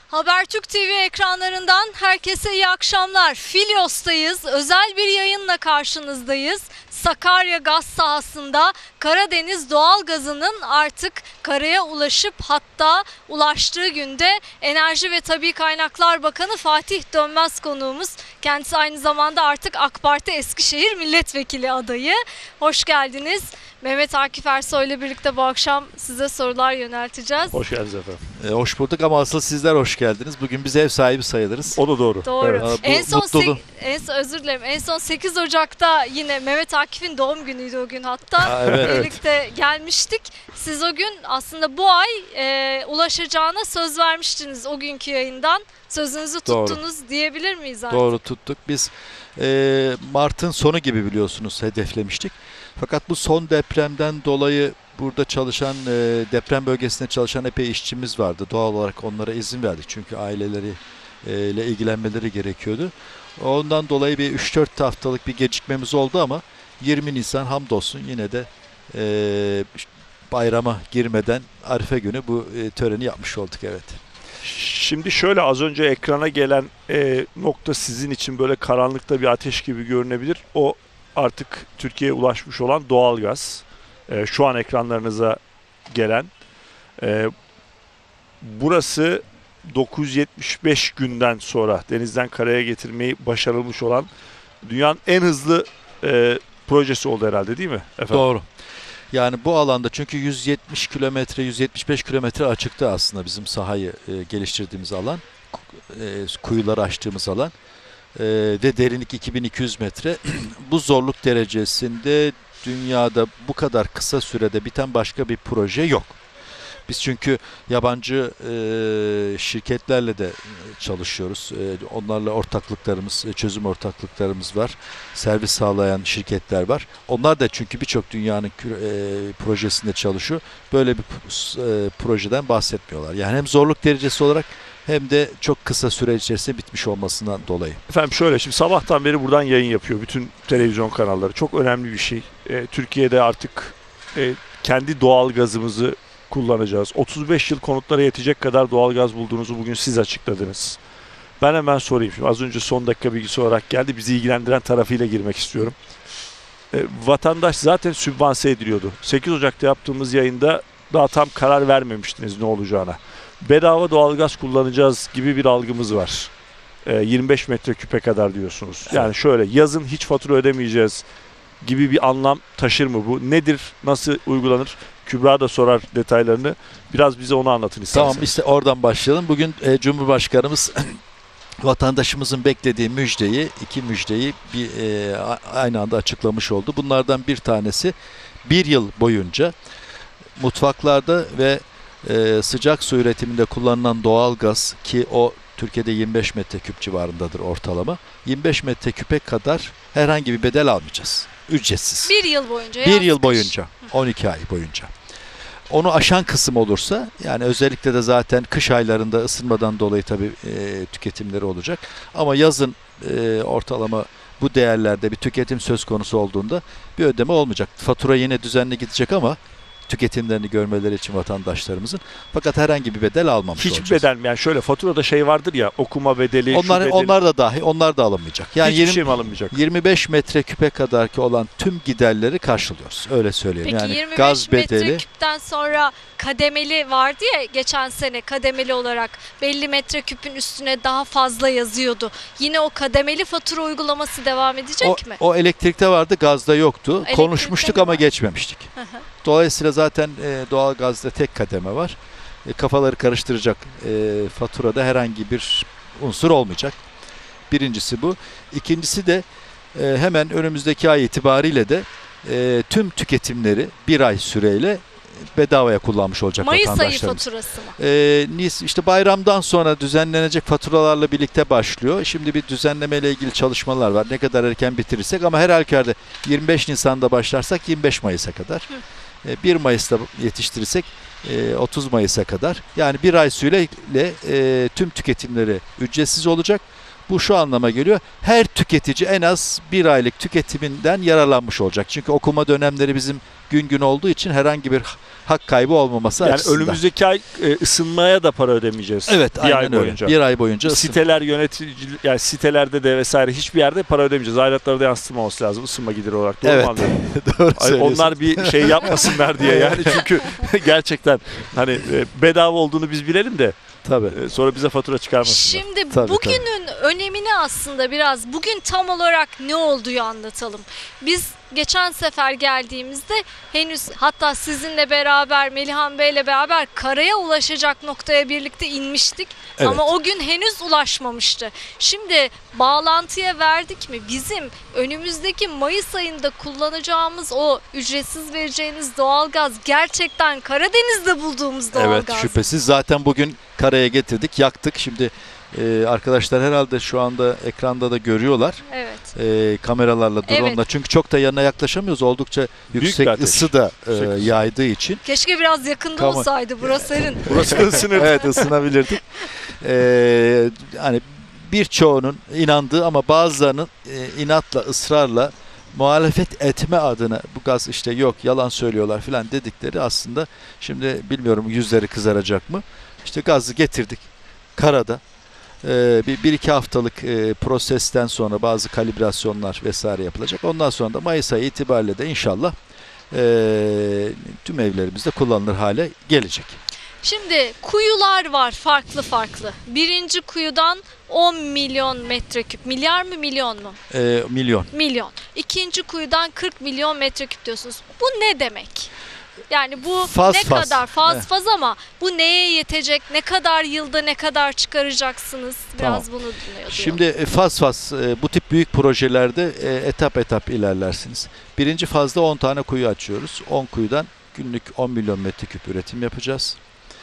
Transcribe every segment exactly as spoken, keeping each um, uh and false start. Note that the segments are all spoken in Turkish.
Habertürk T V ekranlarından herkese iyi akşamlar. Filyos'tayız. Özel bir yayınla karşınızdayız. Sakarya gaz sahasında Karadeniz doğalgazının artık karaya ulaşıp hatta ulaştığı günde Enerji ve Tabii Kaynaklar Bakanı Fatih Dönmez konuğumuz. Kendisi aynı zamanda artık AK Parti Eskişehir Milletvekili adayı. Hoş geldiniz. Mehmet Akif Ersoy ile birlikte bu akşam size sorular yönelteceğiz. Hoş geldiniz efendim. E, hoş bulduk ama asıl sizler hoş geldiniz. Bugün biz ev sahibi sayılırız. O da doğru. Doğru. Evet. Bu En son, mutluluğu- en son özür dilerim. En son sekiz Ocak'ta yine Mehmet Akif'in doğum günüydü o gün hatta. Ha, evet. Birlikte gelmiştik. Siz o gün aslında bu ay e, ulaşacağına söz vermiştiniz o günkü yayından. Sözünüzü Doğru. tuttunuz diyebilir miyiz artık? Doğru tuttuk. Biz e, Mart'ın sonu gibi biliyorsunuz hedeflemiştik. Fakat bu son depremden dolayı burada çalışan, e, deprem bölgesinde çalışan epey işçimiz vardı. Doğal olarak onlara izin verdik. Çünkü aileleri e, ile ilgilenmeleri gerekiyordu. Ondan dolayı bir üç dört haftalık bir gecikmemiz oldu ama yirmi Nisan hamdolsun yine de e, bayrama girmeden Arife günü bu e, töreni yapmış olduk, evet. Şimdi şöyle, az önce ekrana gelen e, nokta sizin için böyle karanlıkta bir ateş gibi görünebilir. O artık Türkiye'ye ulaşmış olan doğalgaz. E, şu an ekranlarınıza gelen. E, burası dokuz yüz yetmiş beş günden sonra denizden karaya getirmeyi başarılmış olan dünyanın en hızlı e, projesi oldu herhalde, değil mi efendim? Doğru. Yani bu alanda çünkü yüz yetmiş kilometre, yüz yetmiş beş kilometre açıkta aslında bizim sahayı e, geliştirdiğimiz alan, e, kuyuları açtığımız alan e, ve derinlik iki bin iki yüz metre. Bu zorluk derecesinde dünyada bu kadar kısa sürede biten başka bir proje yok. Biz çünkü yabancı e, şirketlerle de çalışıyoruz. E, onlarla ortaklıklarımız, çözüm ortaklıklarımız var. Servis sağlayan şirketler var. Onlar da çünkü birçok dünyanın e, projesinde çalışıyor. Böyle bir e, projeden bahsetmiyorlar. Yani hem zorluk derecesi olarak hem de çok kısa süre içerisinde bitmiş olmasından dolayı. Efendim şöyle, şimdi sabahtan beri buradan yayın yapıyor bütün televizyon kanalları. Çok önemli bir şey. E, Türkiye'de artık e, kendi doğal gazımızı kullanacağız. otuz beş yıl konutlara yetecek kadar doğalgaz bulduğunuzu bugün siz açıkladınız. Ben hemen sorayım. Şimdi az önce son dakika bilgisi olarak geldi. Bizi ilgilendiren tarafıyla girmek istiyorum. E, vatandaş zaten sübvanse ediliyordu. sekiz Ocak'ta yaptığımız yayında daha tam karar vermemiştiniz ne olacağına. Bedava doğalgaz kullanacağız gibi bir algımız var. E, yirmi beş metreküpe kadar diyorsunuz. Yani şöyle, yazın hiç fatura ödemeyeceğiz gibi bir anlam taşır mı bu? Nedir? Nasıl uygulanır? Kübra da sorar detaylarını. Biraz bize onu anlatın isterseniz. Tamam, işte oradan başlayalım. Bugün e, Cumhurbaşkanımız vatandaşımızın beklediği müjdeyi, iki müjdeyi bir, e, aynı anda açıklamış oldu. Bunlardan bir tanesi bir yıl boyunca mutfaklarda ve e, sıcak su üretiminde kullanılan doğalgaz, ki o Türkiye'de yirmi beş metreküp civarındadır ortalama. yirmi beş metreküpe kadar herhangi bir bedel almayacağız. Ücretsiz. Bir yıl boyunca. Bir yıl kış. boyunca. on iki ay boyunca. Onu aşan kısım olursa, yani özellikle de zaten kış aylarında ısınmadan dolayı tabii e, tüketimleri olacak. Ama yazın e, ortalama bu değerlerde bir tüketim söz konusu olduğunda bir ödeme olmayacak. Fatura yine düzenli gidecek ama tüketimlerini görmeleri için vatandaşlarımızın. Fakat herhangi bir bedel almamış Hiçbir olacağız. bedel mi? Yani şöyle, faturada şey vardır ya, okuma bedeli, şu Onlar, bedeli. onlar da dahi, onlar da alınmayacak. Yani Hiçbir yirmi şey mi alınmayacak? yirmi beş metreküpe kadar ki olan tüm giderleri karşılıyoruz. Öyle söyleyeyim. Peki yani yirmi beş gaz bedeli. metreküpten sonra kademeli vardı ya, geçen sene kademeli olarak belli metreküpün üstüne daha fazla yazıyordu. Yine o kademeli fatura uygulaması devam edecek O, mi? o elektrikte vardı, gazda yoktu. Elektrikte Konuşmuştuk mi ama var? geçmemiştik. Hı hı. Dolayısıyla zaten e, doğal gazda tek kademe var. E, kafaları karıştıracak e, faturada herhangi bir unsur olmayacak. Birincisi bu. İkincisi de e, hemen önümüzdeki ay itibariyle de e, tüm tüketimleri bir ay süreyle bedavaya kullanmış olacak Mayıs ayı vatandaşlarımız. faturası mı? Ee, işte bayramdan sonra düzenlenecek faturalarla birlikte başlıyor. Şimdi bir düzenlemeyle ilgili çalışmalar var. Ne kadar erken bitirirsek, ama her halükarda yirmi beş Nisan'da başlarsak yirmi beş Mayıs'a kadar. Ee, bir Mayıs'ta yetiştirirsek e, otuz Mayıs'a kadar. Yani bir ay süreyle e, tüm tüketimleri ücretsiz olacak. Bu şu anlama geliyor: her tüketici en az bir aylık tüketiminden yararlanmış olacak. Çünkü okuma dönemleri bizim gün gün olduğu için herhangi bir hak kaybı olmaması Yani açısından. önümüzdeki ay e, ısınmaya da para ödemeyeceğiz. Evet, bir aynen ay öyle. boyunca. Bir ay boyunca ısın. Siteler yönetici, yani sitelerde de vesaire hiçbir yerde para ödemeyeceğiz. Aidatları da yansıtmaması lazım ısınma gideri olarak. Doğru Evet. mu anlıyorum? Doğru Ay, söylüyorsun. onlar bir şey yapmasınlar diye yani çünkü gerçekten hani e, bedava olduğunu biz bilelim de Tabii. e, sonra bize fatura çıkarmasınlar. Şimdi Tabii, bugünün önemini aslında biraz bugün tam olarak ne olduğu anlatalım. Biz geçen sefer geldiğimizde henüz hatta sizinle beraber Melihan Bey'le beraber karaya ulaşacak noktaya birlikte inmiştik. Evet. Ama o gün henüz ulaşmamıştı. Şimdi bağlantıya verdik mi bizim önümüzdeki Mayıs ayında kullanacağımız o ücretsiz vereceğiniz doğalgaz gerçekten Karadeniz'de bulduğumuz doğalgaz. Evet, şüphesiz. Zaten bugün karaya getirdik, yaktık. Şimdi e, arkadaşlar herhalde şu anda ekranda da görüyorlar. Evet. E, kameralarla, drone'la. Evet. Çünkü çok da yanına yaklaşamıyoruz. Oldukça bir yüksek ateş. ısı da e, Yüksek ısı. yaydığı için. Keşke biraz yakında Tamam. olsaydı burası serin. Burası da ısınır. Evet, ısınabilirdik. E, hani birçoğunun inandığı ama bazılarının e, inatla, ısrarla muhalefet etme adına bu gaz işte yok yalan söylüyorlar filan dedikleri aslında şimdi bilmiyorum yüzleri kızaracak mı? İşte gazı getirdik karada. Ee, bir, bir iki haftalık e, prosesten sonra bazı kalibrasyonlar vesaire yapılacak. Ondan sonra da Mayıs ayı itibariyle de inşallah e, tüm evlerimizde kullanılır hale gelecek. Şimdi kuyular var farklı farklı. Birinci kuyudan on milyon metreküp. Milyar mı milyon mu? E, milyon. Milyon. İkinci kuyudan kırk milyon metreküp diyorsunuz. Bu ne demek? Yani bu Faz ne faz. kadar faz Evet. faz ama bu neye yetecek? Ne kadar yılda ne kadar çıkaracaksınız? Biraz Tamam. bunu dinliyor. Şimdi e, faz faz e, bu tip büyük projelerde e, etap etap ilerlersiniz. Birinci fazda on tane kuyu açıyoruz. on kuyudan günlük on milyon metreküp üretim yapacağız.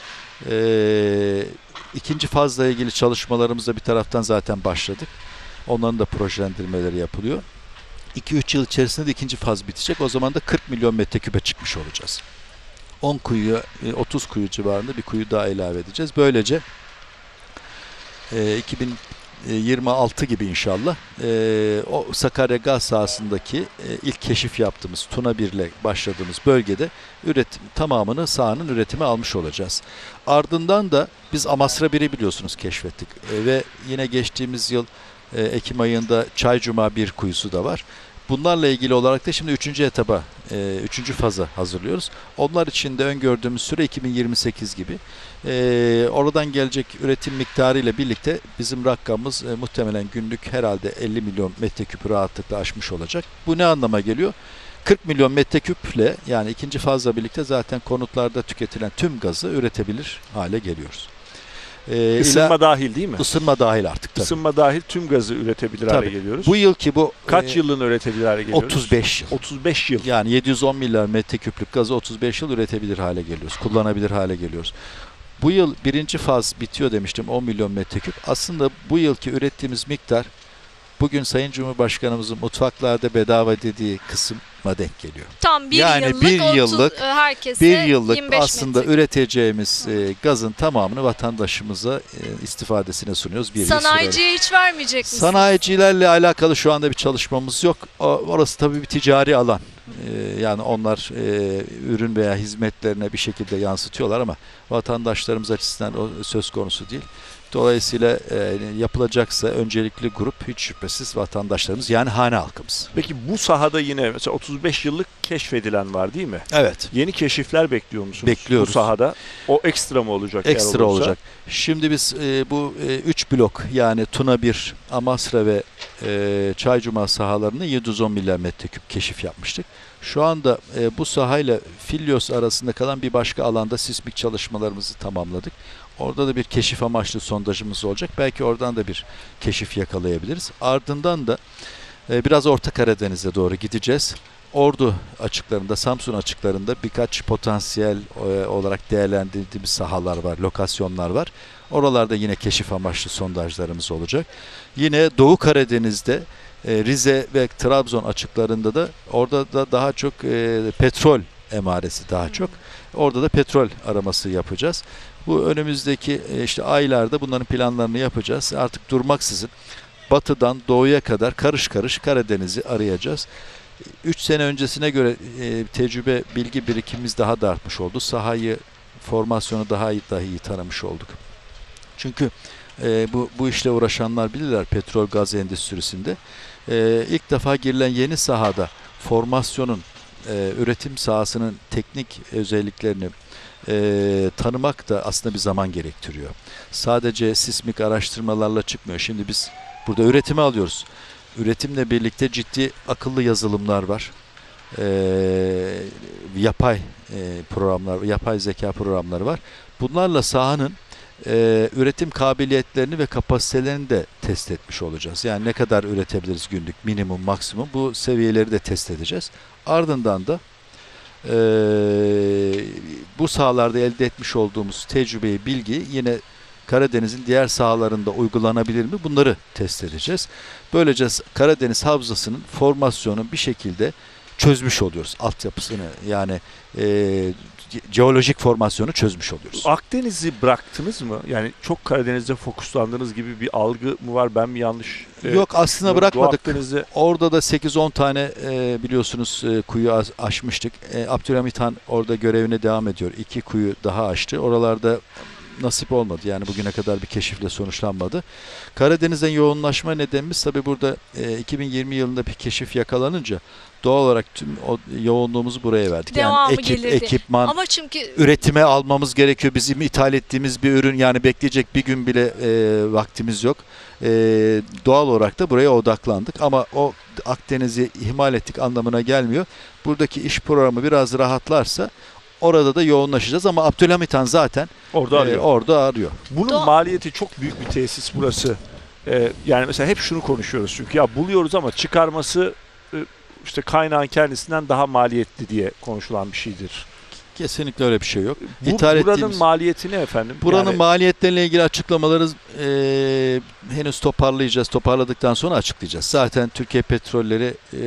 E, ikinci fazla ilgili çalışmalarımızda bir taraftan zaten başladık. Onların da projelendirmeleri yapılıyor. iki üç yıl içerisinde de ikinci faz bitecek. O zaman da kırk milyon metreküpe çıkmış olacağız. on kuyuya, otuz kuyu civarında bir kuyu daha ilave edeceğiz. Böylece e, iki bin yirmi altı gibi inşallah e, o Sakarya gaz sahasındaki e, ilk keşif yaptığımız Tuna bir ile başladığımız bölgede üretim tamamını sahanın üretimi almış olacağız. Ardından da biz Amasra biri biliyorsunuz keşfettik e, ve yine geçtiğimiz yıl e, Ekim ayında Çaycuma bir kuyusu da var. Bunlarla ilgili olarak da şimdi üçüncü etaba, e, üçüncü faza hazırlıyoruz. Onlar için de öngördüğümüz süre iki bin yirmi sekiz gibi. E, oradan gelecek üretim miktarı ile birlikte bizim rakamımız e, muhtemelen günlük herhalde elli milyon metreküp rahatlıkla aşmış olacak. Bu ne anlama geliyor? kırk milyon metreküple yani ikinci fazla birlikte zaten konutlarda tüketilen tüm gazı üretebilir hale geliyoruz. E, Isınma ila- dahil değil mi? Isınma dahil artık tabii. Isınma dahil tüm gazı üretebilir hale Tabii. geliyoruz. Bu yılki bu Kaç e, yılını üretebilir hale geliyoruz? otuz beş yıl. otuz beş yıl. Yani yedi yüz on milyar metreküplük gazı otuz beş yıl üretebilir hale geliyoruz. Kullanabilir hale geliyoruz. Bu yıl birinci faz bitiyor demiştim on milyon metreküp. Aslında bu yılki ürettiğimiz miktar bugün Sayın Cumhurbaşkanımızın mutfaklarda bedava dediği kısma denk geliyor. Tam bir Yani yıllık, bir otuz, yıllık- e, herkese Bir yıllık yirmi beş aslında metreküp. üreteceğimiz e, gazın tamamını vatandaşımıza e, istifadesine sunuyoruz bir yıl süreyle. Sanayiciye hiç vermeyecek misiniz? Sanayicilerle alakalı şu anda bir çalışmamız yok. O- Orası tabii bir ticari alan. Ee, yani onlar e, ürün veya hizmetlerine bir şekilde yansıtıyorlar ama vatandaşlarımız açısından o söz konusu değil. Dolayısıyla e, yapılacaksa öncelikli grup hiç şüphesiz vatandaşlarımız yani hane halkımız. Peki bu sahada yine mesela otuz beş yıllık keşfedilen var değil mi? Evet. Yeni keşifler bekliyor musunuz? Bekliyoruz. Bu sahada. O ekstra mı olacak? eğer Ekstra olursa? olacak. Şimdi biz e, bu e, üç blok yani Tuna bir, Amasra ve e, Çaycuma sahalarını yedi yüz on milyar metreküp keşif yapmıştık. Şu anda e, bu sahayla Filyos arasında kalan bir başka alanda sismik çalışmalarımızı tamamladık. Orada da bir keşif amaçlı sondajımız olacak. Belki oradan da bir keşif yakalayabiliriz. Ardından da e, biraz Orta Karadeniz'e doğru gideceğiz. Ordu açıklarında, Samsun açıklarında birkaç potansiyel e, olarak değerlendirdiğimiz sahalar var, lokasyonlar var. Oralarda yine keşif amaçlı sondajlarımız olacak. Yine Doğu Karadeniz'de e, Rize ve Trabzon açıklarında da orada da daha çok e, petrol emaresi daha çok. Orada da petrol araması yapacağız. Bu önümüzdeki e, işte aylarda bunların planlarını yapacağız. Artık durmaksızın batıdan doğuya kadar karış karış Karadeniz'i arayacağız. üç sene öncesine göre e, tecrübe, bilgi birikimimiz daha da artmış oldu. Sahayı, formasyonu daha iyi, daha iyi tanımış olduk. Çünkü e, bu, bu işle uğraşanlar bilirler petrol gaz endüstrisinde. E, ilk defa girilen yeni sahada formasyonun, e, üretim sahasının teknik özelliklerini e, tanımak da aslında bir zaman gerektiriyor. Sadece sismik araştırmalarla çıkmıyor. Şimdi biz burada üretimi alıyoruz. Üretimle birlikte ciddi akıllı yazılımlar var. E, yapay e, programlar, yapay zeka programları var. Bunlarla sahanın e, üretim kabiliyetlerini ve kapasitelerini de test etmiş olacağız. Yani ne kadar üretebiliriz günlük, minimum, maksimum, bu seviyeleri de test edeceğiz. Ardından da e, bu sahalarda elde etmiş olduğumuz tecrübeyi, bilgiyi yine Karadeniz'in diğer sahalarında uygulanabilir mi? Bunları test edeceğiz. Böylece Karadeniz Havzası'nın formasyonu bir şekilde çözmüş oluyoruz. Altyapısını, yani e, jeolojik formasyonu çözmüş oluyoruz. Akdeniz'i bıraktınız mı? Yani çok Karadeniz'de fokuslandığınız gibi bir algı mı var? Ben mi yanlış? Yok, aslında Doğu bırakmadık. Akdeniz'de... Orada da sekiz on tane e, biliyorsunuz e, kuyu aşmıştık. E, Abdülhamit Han orada görevine devam ediyor. İki kuyu daha aştı. Oralarda nasip olmadı. Yani bugüne kadar bir keşifle sonuçlanmadı. Karadeniz'den yoğunlaşma nedenimiz tabii burada e, iki bin yirmi yılında bir keşif yakalanınca doğal olarak tüm o yoğunluğumuzu buraya verdik. Devamı yani ekip, gelirdi. ekipman, Ama çünkü üretime almamız gerekiyor. Bizim ithal ettiğimiz bir ürün, yani bekleyecek bir gün bile e, vaktimiz yok. E, doğal olarak da buraya odaklandık. Ama o Akdeniz'i ihmal ettik anlamına gelmiyor. Buradaki iş programı biraz rahatlarsa orada da yoğunlaşacağız, ama Abdülhamit Han zaten orada arıyor. E, orada arıyor. Bunun Do- maliyeti çok büyük bir tesis burası. Ee, yani mesela hep şunu konuşuyoruz, çünkü ya buluyoruz ama çıkarması e, işte kaynağın kendisinden daha maliyetli diye konuşulan bir şeydir. Kesinlikle öyle bir şey yok. Bu, İthal buranın ettiğimiz, maliyeti ne efendim? buranın Yani, maliyetleriyle ilgili açıklamaları e, henüz toparlayacağız. Toparladıktan sonra açıklayacağız. Zaten Türkiye Petrolleri e,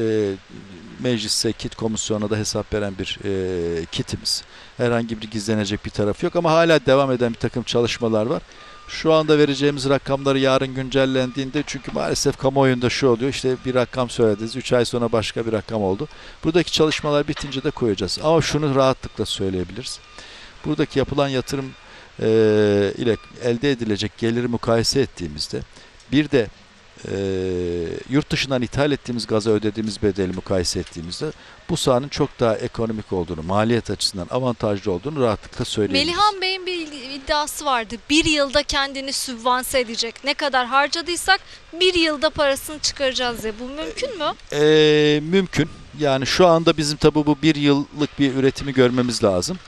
mecliste kit komisyonuna da hesap veren bir e, kitimiz. Herhangi bir gizlenecek bir taraf yok, ama hala devam eden bir takım çalışmalar var. Şu anda vereceğimiz rakamları yarın güncellendiğinde, çünkü maalesef kamuoyunda şu oluyor, işte bir rakam söylediniz, üç ay sonra başka bir rakam oldu. Buradaki çalışmalar bitince de koyacağız. Ama şunu rahatlıkla söyleyebiliriz. Buradaki yapılan yatırım e, ile elde edilecek geliri mukayese ettiğimizde, bir de e, yurt dışından ithal ettiğimiz gaza ödediğimiz bedeli mukayese ettiğimizde bu sahanın çok daha ekonomik olduğunu, maliyet açısından avantajlı olduğunu rahatlıkla söyleyebiliriz. Melihan Bey'in bir iddiası vardı. Bir yılda kendini sübvanse edecek. Ne kadar harcadıysak bir yılda parasını çıkaracağız diye. Bu mümkün mü? E, mümkün. Yani şu anda bizim tabi bu bir yıllık bir üretimi görmemiz lazım.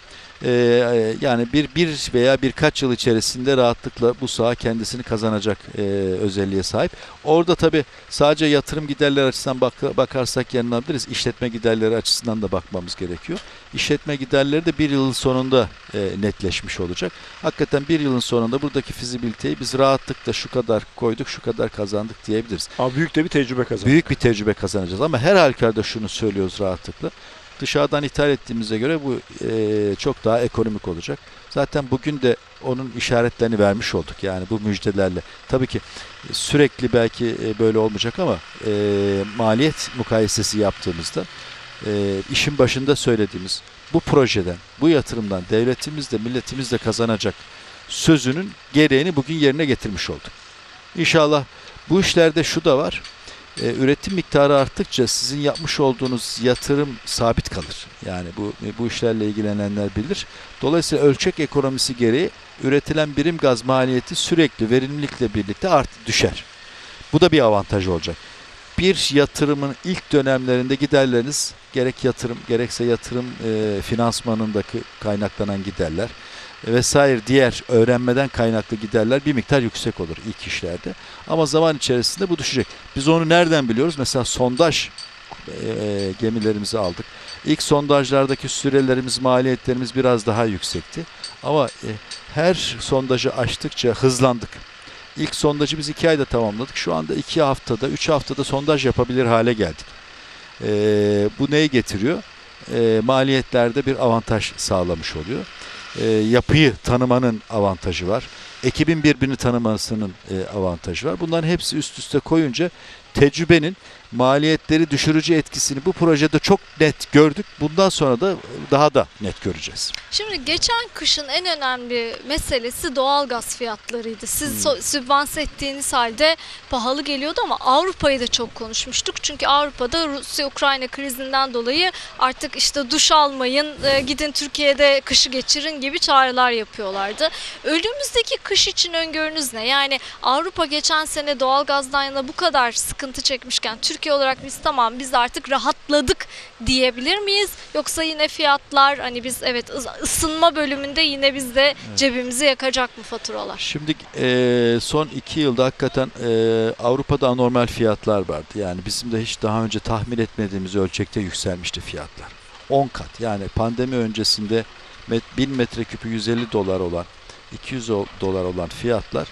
Ee, yani bir, bir veya birkaç yıl içerisinde rahatlıkla bu saha kendisini kazanacak e, özelliğe sahip. Orada tabi sadece yatırım giderleri açısından bak, bakarsak yanılabiliriz. İşletme giderleri açısından da bakmamız gerekiyor. İşletme giderleri de bir yılın sonunda e, netleşmiş olacak. Hakikaten bir yılın sonunda buradaki fizibiliteyi biz rahatlıkla şu kadar koyduk, şu kadar kazandık diyebiliriz. ama büyük de bir tecrübe kazandık. Büyük bir tecrübe kazanacağız, ama her halükarda şunu söylüyoruz rahatlıkla. Dışarıdan ithal ettiğimize göre bu e, çok daha ekonomik olacak. Zaten bugün de onun işaretlerini vermiş olduk, yani bu müjdelerle. Tabii ki sürekli belki e, böyle olmayacak, ama e, maliyet mukayesesi yaptığımızda e, işin başında söylediğimiz bu projeden, bu yatırımdan devletimiz de milletimiz de kazanacak sözünün gereğini bugün yerine getirmiş olduk. İnşallah bu işlerde şu da var. E, üretim miktarı arttıkça sizin yapmış olduğunuz yatırım sabit kalır. Yani bu bu işlerle ilgilenenler bilir. Dolayısıyla ölçek ekonomisi gereği üretilen birim gaz maliyeti sürekli verimlilikle birlikte art düşer. Bu da bir avantaj olacak. Bir yatırımın ilk dönemlerinde giderleriniz, gerek yatırım gerekse yatırım e, finansmanındaki kaynaklanan giderler vesaire, diğer öğrenmeden kaynaklı giderler bir miktar yüksek olur ilk işlerde. Ama zaman içerisinde bu düşecek. Biz onu nereden biliyoruz? Mesela sondaj e, gemilerimizi aldık. İlk sondajlardaki sürelerimiz, maliyetlerimiz biraz daha yüksekti. Ama e, her sondajı açtıkça hızlandık. İlk sondajı biz iki ayda tamamladık. Şu anda iki haftada, üç haftada sondaj yapabilir hale geldik. E, bu neyi getiriyor? E, maliyetlerde bir avantaj sağlamış oluyor. E, yapıyı tanımanın avantajı var. ekibin birbirini tanımasının e, avantajı var. Bunların hepsi üst üste koyunca tecrübenin maliyetleri düşürücü etkisini bu projede çok net gördük. Bundan sonra da daha da net göreceğiz. Şimdi geçen kışın en önemli meselesi doğalgaz fiyatlarıydı. Siz hmm. sübvanse ettiğiniz halde pahalı geliyordu ama Avrupa'yı da çok konuşmuştuk. Çünkü Avrupa'da Rusya-Ukrayna krizinden dolayı artık işte duş almayın, gidin Türkiye'de kışı geçirin gibi çağrılar yapıyorlardı. Önümüzdeki kış için öngörünüz ne? Yani Avrupa geçen sene doğalgazdan yana bu kadar sıkıntı çekmişken Türkiye olarak biz tamam biz artık rahatladık diyebilir miyiz? Yoksa yine fiyatlar hani biz evet ısınma bölümünde yine bizde evet. cebimizi yakacak mı faturalar? Şimdi e, son iki yılda hakikaten e, Avrupa'da anormal fiyatlar vardı. Yani bizim de hiç daha önce tahmin etmediğimiz ölçekte yükselmişti fiyatlar. on kat yani pandemi öncesinde bin metreküpü yüz elli dolar olan iki yüz dolar olan fiyatlar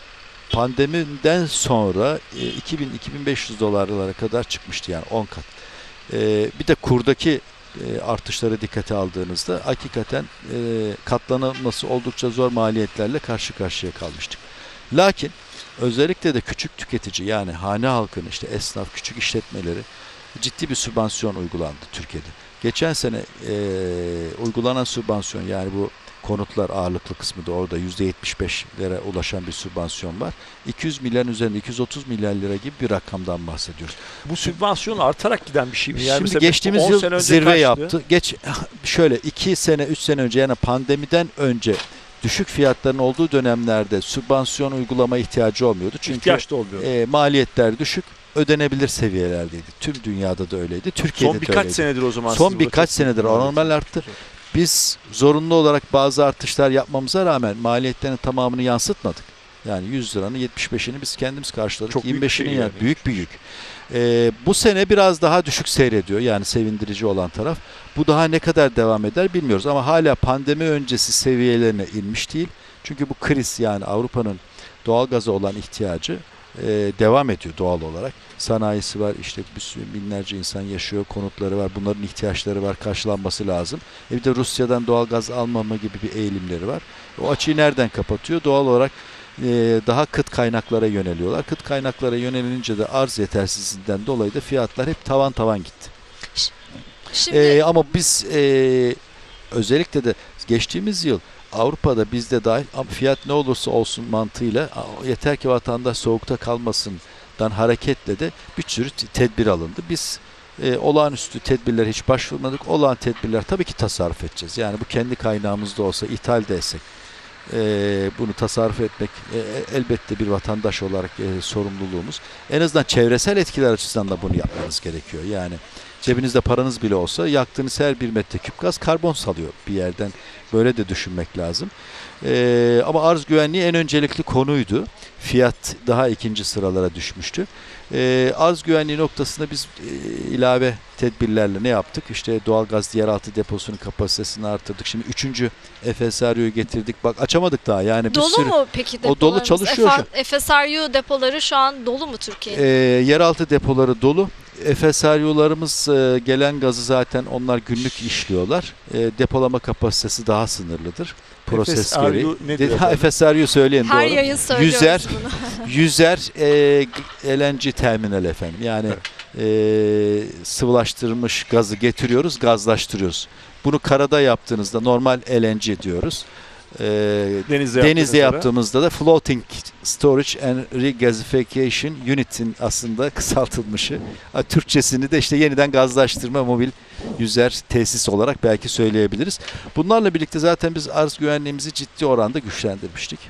pandemiden sonra iki bin iki bin beş yüz dolarlara kadar çıkmıştı yani on kat. Ee, bir de kurdaki e, artışları dikkate aldığınızda hakikaten e, katlanılması oldukça zor maliyetlerle karşı karşıya kalmıştık. Lakin özellikle de küçük tüketici yani hane halkının işte esnaf, küçük işletmeleri ciddi bir sübvansiyon uygulandı Türkiye'de. Geçen sene e, uygulanan sübvansiyon yani bu konutlar ağırlıklı kısmı da orada yüzde yetmiş beşlere ulaşan bir sübvansiyon var. iki yüz milyarın üzerinde iki yüz otuz milyar lira gibi bir rakamdan bahsediyoruz. Bu sübvansiyon artarak giden bir şey mi? Yani şimdi geçtiğimiz yıl zirve kaçtı? yaptı. Geç şöyle iki sene üç sene önce yani pandemiden önce düşük fiyatların olduğu dönemlerde sübvansiyon uygulama ihtiyacı olmuyordu. Çünkü İhtiyaç da olmuyordu. E, maliyetler düşük, ödenebilir seviyelerdeydi. Tüm dünyada da öyleydi. Türkiye'de Son de birkaç öyleydi. senedir o zaman. Son birkaç senedir anormal arttı. Biz zorunlu olarak bazı artışlar yapmamıza rağmen maliyetlerin tamamını yansıtmadık. Yani yüz liranın yetmiş beşini biz kendimiz karşıladık. Çok yirmi beşini büyük bir şey yani. yani. Büyük bir yük. Ee, bu sene biraz daha düşük seyrediyor. Yani sevindirici olan taraf. Bu daha ne kadar devam eder bilmiyoruz. Ama hala pandemi öncesi seviyelerine inmiş değil. Çünkü bu kriz yani Avrupa'nın doğalgaza olan ihtiyacı e, devam ediyor doğal olarak. Sanayisi var, işte bir sürü binlerce insan yaşıyor, konutları var, bunların ihtiyaçları var, karşılanması lazım. E bir de Rusya'dan doğalgaz almama gibi bir eğilimleri var. O açıyı nereden kapatıyor? Doğal olarak e, daha kıt kaynaklara yöneliyorlar. Kıt kaynaklara yönelince de arz yetersizliğinden dolayı da fiyatlar hep tavan tavan gitti. Şimdi... E, ama biz e, özellikle de geçtiğimiz yıl Avrupa'da bizde dahil fiyat ne olursa olsun mantığıyla yeter ki vatandaş soğukta kalmasın dan hareketle de bir sürü tedbir alındı. Biz e, olağanüstü tedbirler hiç başvurmadık. Olağan tedbirler tabii ki tasarruf edeceğiz. Yani bu kendi kaynağımızda olsa ithal de etsek e, bunu tasarruf etmek e, elbette bir vatandaş olarak e, sorumluluğumuz. En azından çevresel etkiler açısından da bunu yapmanız gerekiyor. Yani cebinizde paranız bile olsa yaktığınız her bir metreküp gaz karbon salıyor bir yerden. Böyle de düşünmek lazım. Ee, ama arz güvenliği en öncelikli konuydu. Fiyat daha ikinci sıralara düşmüştü. Ee, arz güvenliği noktasında biz e, ilave tedbirlerle ne yaptık? İşte doğalgaz yeraltı deposunun kapasitesini artırdık. Şimdi üçüncü F S R U'yu getirdik. Bak açamadık daha. Yani dolu sürü, mu peki depolarımız? O dolu çalışıyor. F S R U depoları şu an dolu mu Türkiye'de? Ee, yeraltı depoları dolu. F S R U'larımız e, gelen gazı zaten onlar günlük işliyorlar. E, depolama kapasitesi daha sınırlıdır. Proses gereği. F S R U söyleyin Her doğru. yayın söylüyoruz yüzer, bunu. yüzer e, L N G terminal efendim. Yani evet. e, sıvılaştırılmış gazı getiriyoruz, gazlaştırıyoruz. Bunu karada yaptığınızda normal L N G diyoruz. E, denizde, denizde yaptığımızda da Floating Storage and Regasification Unit'in aslında kısaltılmışı. Türkçesini de işte yeniden gazlaştırma mobil yüzer tesis olarak belki söyleyebiliriz. Bunlarla birlikte zaten biz arz güvenliğimizi ciddi oranda güçlendirmiştik.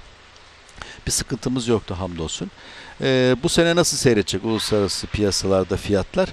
Bir sıkıntımız yoktu hamdolsun. Ee, bu sene nasıl seyredecek uluslararası piyasalarda fiyatlar?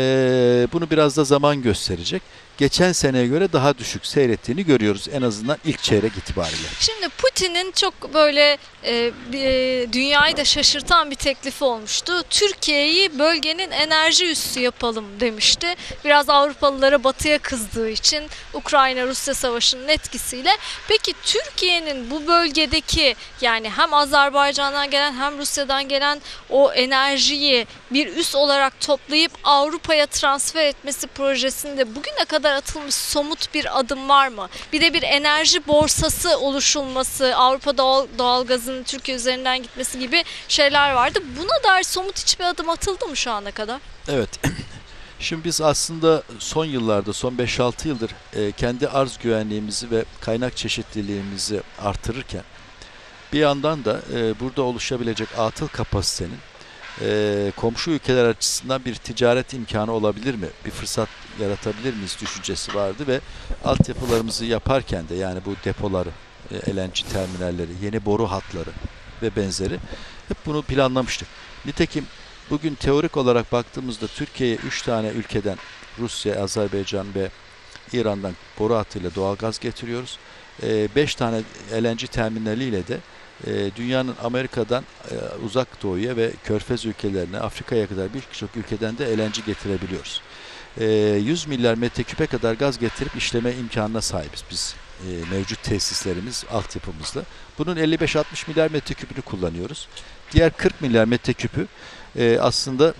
Ee, bunu biraz da zaman gösterecek. Geçen seneye göre daha düşük seyrettiğini görüyoruz en azından ilk çeyrek itibariyle. Şimdi Putin'in çok böyle e, e, dünyayı da şaşırtan bir teklifi olmuştu. Türkiye'yi bölgenin enerji üssü yapalım demişti. Biraz Avrupalılara batıya kızdığı için Ukrayna-Rusya savaşının etkisiyle. Peki Türkiye'nin bu bölgedeki yani hem Azerbaycan'dan gelen hem Rusya'dan gelen o enerjiyi bir üs olarak toplayıp Avrupa'ya transfer etmesi projesinde bugüne kadar kadar atılmış somut bir adım var mı? Bir de bir enerji borsası oluşulması, Avrupa doğal, doğalgazının Türkiye üzerinden gitmesi gibi şeyler vardı. Buna dair somut hiçbir adım atıldı mı şu ana kadar? Evet. Şimdi biz aslında son yıllarda, son beş altı yıldır e, kendi arz güvenliğimizi ve kaynak çeşitliliğimizi artırırken bir yandan da e, burada oluşabilecek atıl kapasitenin e, komşu ülkeler açısından bir ticaret imkanı olabilir mi? Bir fırsat yaratabilir miyiz düşüncesi vardı ve altyapılarımızı yaparken de, yani bu depoları, e, L N G terminalleri, yeni boru hatları ve benzeri hep bunu planlamıştık. Nitekim bugün teorik olarak baktığımızda Türkiye'ye üç tane ülkeden, Rusya, Azerbaycan ve İran'dan boru hattıyla doğalgaz getiriyoruz. beş tane L N G terminaliyle de e, dünyanın Amerika'dan e, uzak doğuya ve Körfez ülkelerine, Afrika'ya kadar birçok ülkeden de L N G getirebiliyoruz. E, yüz milyar metreküpe kadar gaz getirip işleme imkanına sahibiz biz, e, mevcut tesislerimiz, altyapımızla. Bunun elli beş altmış milyar metreküpünü kullanıyoruz. Diğer kırk milyar metreküpü e, aslında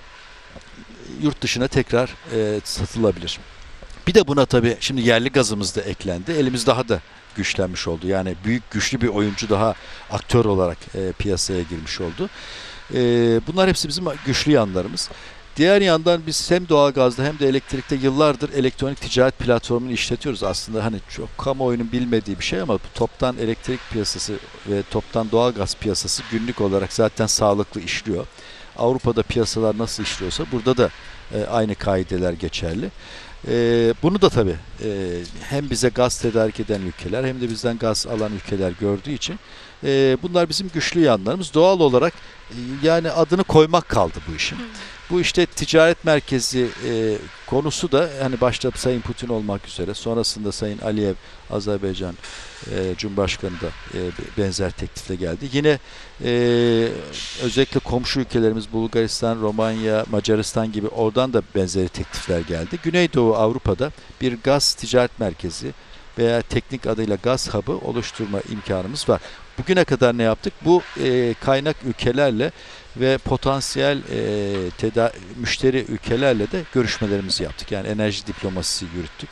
yurt dışına tekrar e, satılabilir. Bir de buna tabii şimdi yerli gazımız da eklendi. Elimiz daha da güçlenmiş oldu. Yani büyük, güçlü bir oyuncu daha aktör olarak e, piyasaya girmiş oldu. E, bunlar hepsi bizim güçlü yanlarımız. Diğer yandan biz hem doğalgazda hem de elektrikte yıllardır elektronik ticaret platformunu işletiyoruz. Aslında hani çok kamuoyunun bilmediği bir şey ama toptan elektrik piyasası ve toptan doğalgaz piyasası günlük olarak zaten sağlıklı işliyor. Avrupa'da piyasalar nasıl işliyorsa burada da e, aynı kaideler geçerli. E, bunu da tabii e, hem bize gaz tedarik eden ülkeler hem de bizden gaz alan ülkeler gördüğü için e, bunlar bizim güçlü yanlarımız. Doğal olarak e, yani adını koymak kaldı bu işin. Bu işte ticaret merkezi e, konusu da hani başta Sayın Putin olmak üzere, sonrasında Sayın Aliyev, Azerbaycan e, Cumhurbaşkanı da e, benzer teklifle geldi. Yine e, özellikle komşu ülkelerimiz Bulgaristan, Romanya, Macaristan gibi oradan da benzeri teklifler geldi. Güneydoğu Avrupa'da bir gaz ticaret merkezi veya teknik adıyla gaz hub'ı oluşturma imkanımız var. Bugüne kadar ne yaptık? Bu e, kaynak ülkelerle ve potansiyel e, teda müşteri ülkelerle de görüşmelerimizi yaptık. Yani enerji diplomasisi yürüttük.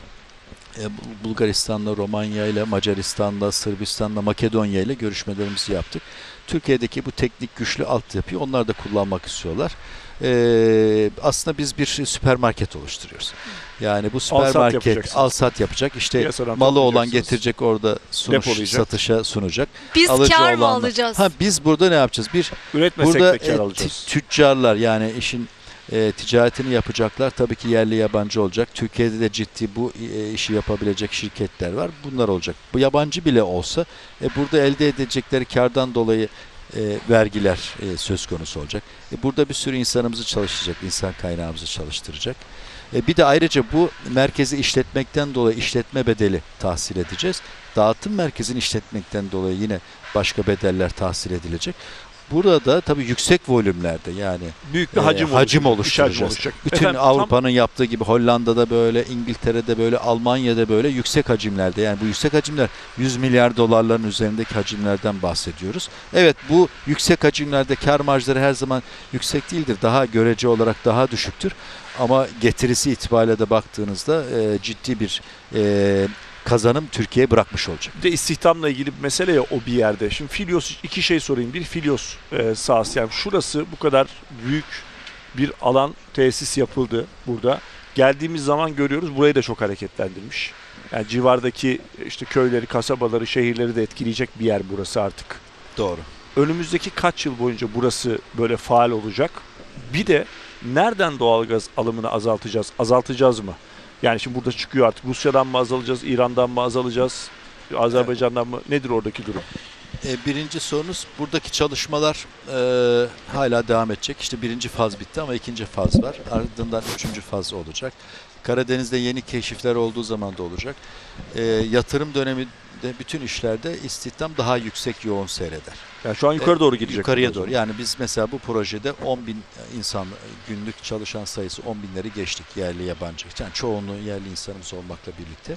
E, Bulgaristan'la, Romanya'yla, Macaristan'la, Sırbistan'la, Makedonya'yla görüşmelerimizi yaptık. Türkiye'deki bu teknik güçlü altyapıyı onlar da kullanmak istiyorlar. Ee, aslında biz bir süpermarket oluşturuyoruz. Yani bu süpermarket al-sat yapacak. İşte Piyasadan malı olan getirecek, orada sunuş, satışa sunacak. Biz Alıcı kar mı olanlar. alacağız? Ha, biz burada ne yapacağız? Bir Üretmesek burada de kar e, alacağız. tüccarlar, yani işin e, ticaretini yapacaklar. Tabii ki yerli yabancı olacak. Türkiye'de de ciddi bu e, işi yapabilecek şirketler var. Bunlar olacak. Bu yabancı bile olsa e, burada elde edecekleri kardan dolayı E, vergiler e, söz konusu olacak. E, burada bir sürü insanımızı çalıştıracak, insan kaynağımızı çalıştıracak. E, bir de ayrıca bu merkezi işletmekten dolayı işletme bedeli tahsil edeceğiz. Dağıtım merkezini işletmekten dolayı yine başka bedeller tahsil edilecek. Burada tabii yüksek volümlerde, yani büyük bir hacim, e, hacim oluşturacak. oluşturacağız. Oluşacak. Bütün Efendim, Avrupa'nın tam... yaptığı gibi Hollanda'da böyle, İngiltere'de böyle, Almanya'da böyle yüksek hacimlerde, yani bu yüksek hacimler yüz milyar dolarların üzerindeki hacimlerden bahsediyoruz. Evet, bu yüksek hacimlerde kar marjları her zaman yüksek değildir. Daha görece olarak daha düşüktür. Ama getirisi itibariyle de baktığınızda e, ciddi bir e, kazanım Türkiye'ye bırakmış olacak. Bir de istihdamla ilgili bir mesele ya o bir yerde. Şimdi Filyos, iki şey sorayım. Bir Filyos e, sahası. Yani şurası bu kadar büyük bir alan, tesis yapıldı burada. Geldiğimiz zaman görüyoruz, burayı da çok hareketlendirmiş. Yani civardaki işte köyleri, kasabaları, şehirleri de etkileyecek bir yer burası artık. Doğru. Önümüzdeki kaç yıl boyunca burası böyle faal olacak? Bir de nereden doğalgaz alımını azaltacağız? Azaltacağız mı? Yani şimdi burada çıkıyor artık. Rusya'dan mı azalacağız, İran'dan mı azalacağız, Azerbaycan'dan mı? Nedir oradaki durum? E, birinci sorunuz, buradaki çalışmalar e, hala devam edecek. İşte birinci faz bitti ama ikinci faz var. Ardından üçüncü faz olacak. Karadeniz'de yeni keşifler olduğu zaman da olacak. E, yatırım döneminde bütün işlerde istihdam daha yüksek, yoğun seyreder. Yani şu an yukarı doğru gidecek. Yukarıya doğru. Yani biz mesela bu projede on bin insan, günlük çalışan sayısı on binleri geçtik, yerli yabancı. Yani çoğunluğu yerli insanımız olmakla birlikte.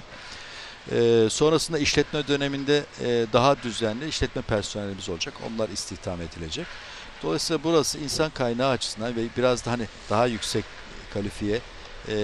Ee, sonrasında işletme döneminde e, daha düzenli işletme personelimiz olacak. Onlar istihdam edilecek. Dolayısıyla burası insan kaynağı açısından ve biraz da hani daha yüksek kalifiye E,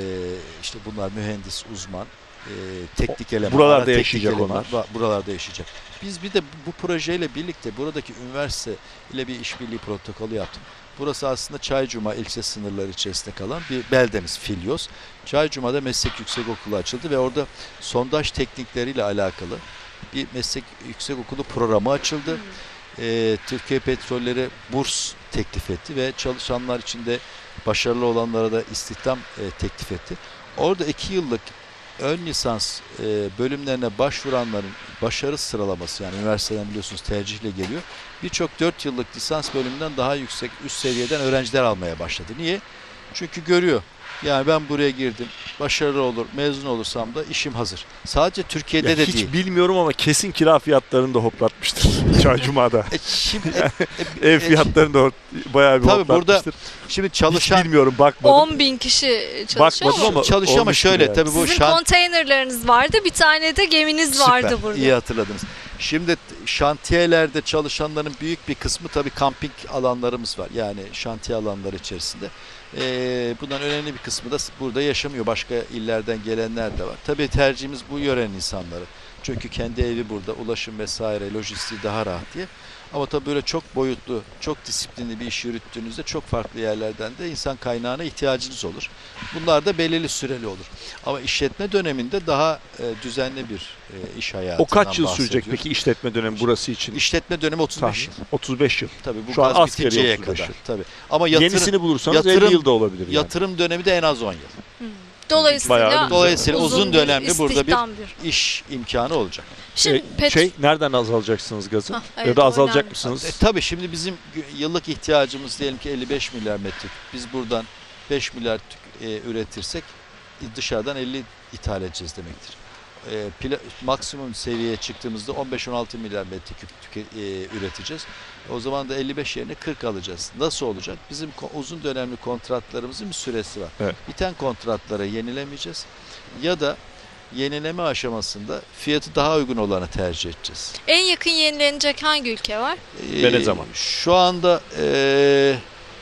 işte bunlar mühendis, uzman, e, teknik eleman. Buralarda ara teknik yaşayacak eleman, onlar. va- Buralarda yaşayacak. Biz bir de bu projeyle birlikte buradaki üniversite ile bir işbirliği protokolü yaptık. Burası aslında Çaycuma ilçe sınırları içerisinde kalan bir beldemiz Filyos. Çaycuma'da meslek yüksekokulu açıldı ve orada sondaj teknikleriyle alakalı bir meslek yüksekokulu programı açıldı. Ee, Türkiye Petrolleri burs teklif etti ve çalışanlar için de başarılı olanlara da istihdam e, teklif etti. Orada iki yıllık ön lisans e, bölümlerine başvuranların başarı sıralaması, yani üniversiteden biliyorsunuz tercihle geliyor. Birçok dört yıllık lisans bölümünden daha yüksek üst seviyeden öğrenciler almaya başladı. Niye? Çünkü görüyor. Yani ben buraya girdim, başarılı olur, mezun olursam da işim hazır. Sadece Türkiye'de Ya de hiç değil. bilmiyorum ama kesin kira fiyatlarını da hoplatmıştır Çaycuma'da. E, şimdi, e, e, Ev e, fiyatlarını da or- bayağı bir Tabii burada hoplatmıştır. şimdi Hiç çalışan bilmiyorum, bakmadım. on bin kişi çalışıyor Bakmadım mu? ama çalışıyor ama olmuştur şöyle yani. tabii bu Sizin şan konteynerleriniz vardı, bir tane de geminiz Süper, vardı burada. iyi hatırladınız. Şimdi şantiyelerde çalışanların büyük bir kısmı tabii kamping alanlarımız var. Yani şantiye alanları içerisinde. Ee, bundan önemli bir kısmı da burada yaşamıyor. Başka illerden gelenler de var. Tabii tercihimiz bu yörenin insanları. Çünkü kendi evi burada, ulaşım vesaire, lojistiği daha rahat diye. Ama tabii böyle çok boyutlu, çok disiplinli bir iş yürüttüğünüzde çok farklı yerlerden de insan kaynağına ihtiyacınız olur. Bunlar da belirli süreli olur. Ama işletme döneminde daha e, düzenli bir e, iş hayatından O kaç yıl bahsediyoruz. sürecek peki işletme dönemi burası için? İşletme dönemi otuz beş yıl. Tahmin. otuz beş yıl. Tabii bu Şu an gaz asgari bitinceye otuz beş kadar. yıl. Tabii. Ama yatırım, Yenisini bulursanız yatırım- elli yıl da olabilir yani. yatırım dönemi de en az on yıl. Dolayısıyla, Bayağı Dolayısıyla uzun bir dönemli burada bir istihdam bir. iş imkanı olacak. Şimdi E, pet- şey nereden azalacaksınız gazı? Hah, Ya evet, da o azalacak önemli. mısınız? E, tabii şimdi bizim gü- yıllık ihtiyacımız diyelim ki elli beş milyar metre. Biz buradan beş milyar tük- e, üretirsek dışarıdan elli ithal edeceğiz demektir. E, pla- maksimum seviyeye çıktığımızda on beş on altı milyar metreküp tüke- e, üreteceğiz. O zaman da elli beş yerine kırk alacağız. Nasıl olacak? Bizim ko- uzun dönemli kontratlarımızın bir süresi var. Evet. Biten kontratları yenilemeyeceğiz. Ya da yenileme aşamasında fiyatı daha uygun olanı tercih edeceğiz. en yakın yenilenecek hangi ülke var? Ee, Ve ne zaman? Şu anda e,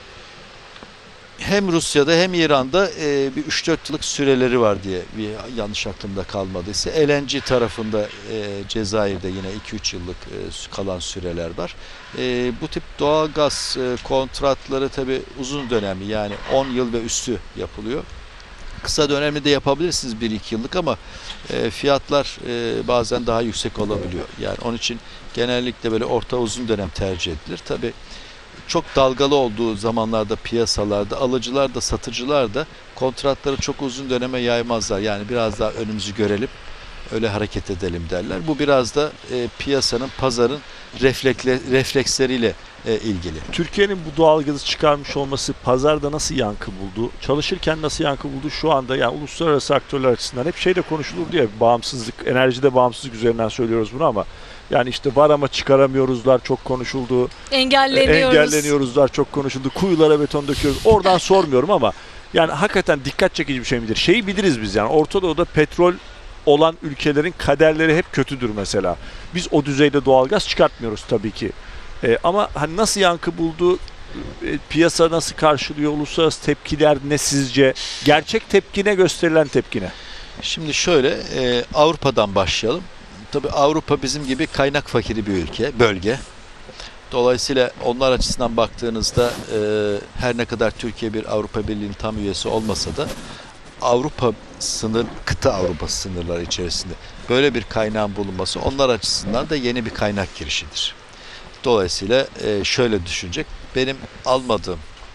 hem Rusya'da hem İran'da e, bir üç dört yıllık süreleri var diye bir yanlış aklımda kalmadıysa. L N G tarafında e, Cezayir'de yine iki üç yıllık e, kalan süreler var. E, bu tip doğalgaz e, kontratları tabii uzun dönemli, yani on yıl ve üstü yapılıyor. Kısa dönemli de yapabilirsiniz bir iki yıllık ama e, fiyatlar e, bazen daha yüksek olabiliyor. Yani onun için genellikle böyle orta uzun dönem tercih edilir. Tabii çok dalgalı olduğu zamanlarda piyasalarda alıcılar da satıcılar da kontratları çok uzun döneme yaymazlar. Yani biraz daha önümüzü görelim, öyle hareket edelim derler. Bu biraz da e, piyasanın, pazarın reflekle, refleksleriyle e, ilgili. Türkiye'nin bu doğalgazı çıkarmış olması pazarda nasıl yankı buldu? Çalışırken nasıl yankı buldu? Şu anda yani uluslararası aktörler açısından hep şeyde konuşulur diye, bağımsızlık, enerjide bağımsızlık üzerinden söylüyoruz bunu ama yani işte var ama çıkaramıyoruzlar çok konuşuldu. Engelleniyoruz. Engelleniyoruzlar çok konuşuldu. Kuyulara beton döküyoruz. Oradan sormuyorum ama yani hakikaten dikkat çekici bir şey midir? Şeyi biliriz biz yani Orta Doğu'da petrol olan ülkelerin kaderleri hep kötüdür mesela. Biz o düzeyde doğalgaz çıkartmıyoruz tabii ki. Ee, ama hani nasıl yankı buldu, e, piyasa nasıl karşılıyor, uluslararası tepkiler ne sizce? Gerçek tepki ne, gösterilen tepki ne? Şimdi şöyle e, Avrupa'dan başlayalım. Tabii Avrupa bizim gibi kaynak fakiri bir ülke, bölge. Dolayısıyla onlar açısından baktığınızda e, her ne kadar Türkiye bir Avrupa Birliği'nin tam üyesi olmasa da Avrupa sınır, kıta Avrupa sınırları içerisinde böyle bir kaynağın bulunması onlar açısından da yeni bir kaynak girişidir. Dolayısıyla e, şöyle düşünecek, benim almadığım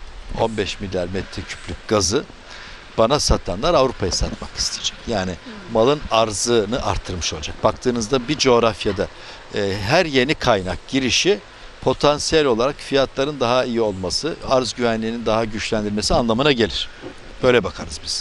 on beş milyar metreküplük gazı bana satanlar Avrupa'ya satmak isteyecek. Yani malın arzını arttırmış olacak. Baktığınızda bir coğrafyada e, her yeni kaynak girişi potansiyel olarak fiyatların daha iyi olması, arz güvenliğinin daha güçlendirilmesi anlamına gelir. Böyle bakarız biz.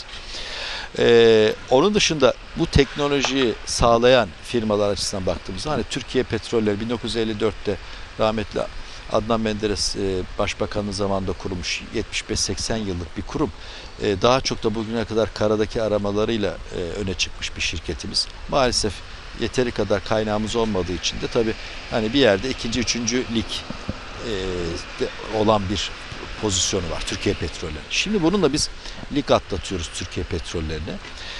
Ee, onun dışında bu teknolojiyi sağlayan firmalar açısından baktığımızda hani Türkiye Petrolleri bin dokuz yüz elli dörtte rahmetli Adnan Menderes e, Başbakanlığı zamanında kurulmuş yetmiş beş seksen yıllık bir kurum. E, daha çok da bugüne kadar karadaki aramalarıyla e, öne çıkmış bir şirketimiz. Maalesef yeteri kadar kaynağımız olmadığı için de tabii hani bir yerde ikinci, üçüncü lig e, de olan bir pozisyonu var Türkiye Petrolleri. Şimdi bununla biz lig atlatıyoruz Türkiye Petrollerine.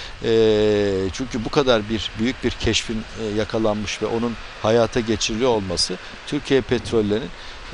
E, çünkü bu kadar bir büyük bir keşfin e, yakalanmış ve onun hayata geçiriliyor olması Türkiye Petrollerinin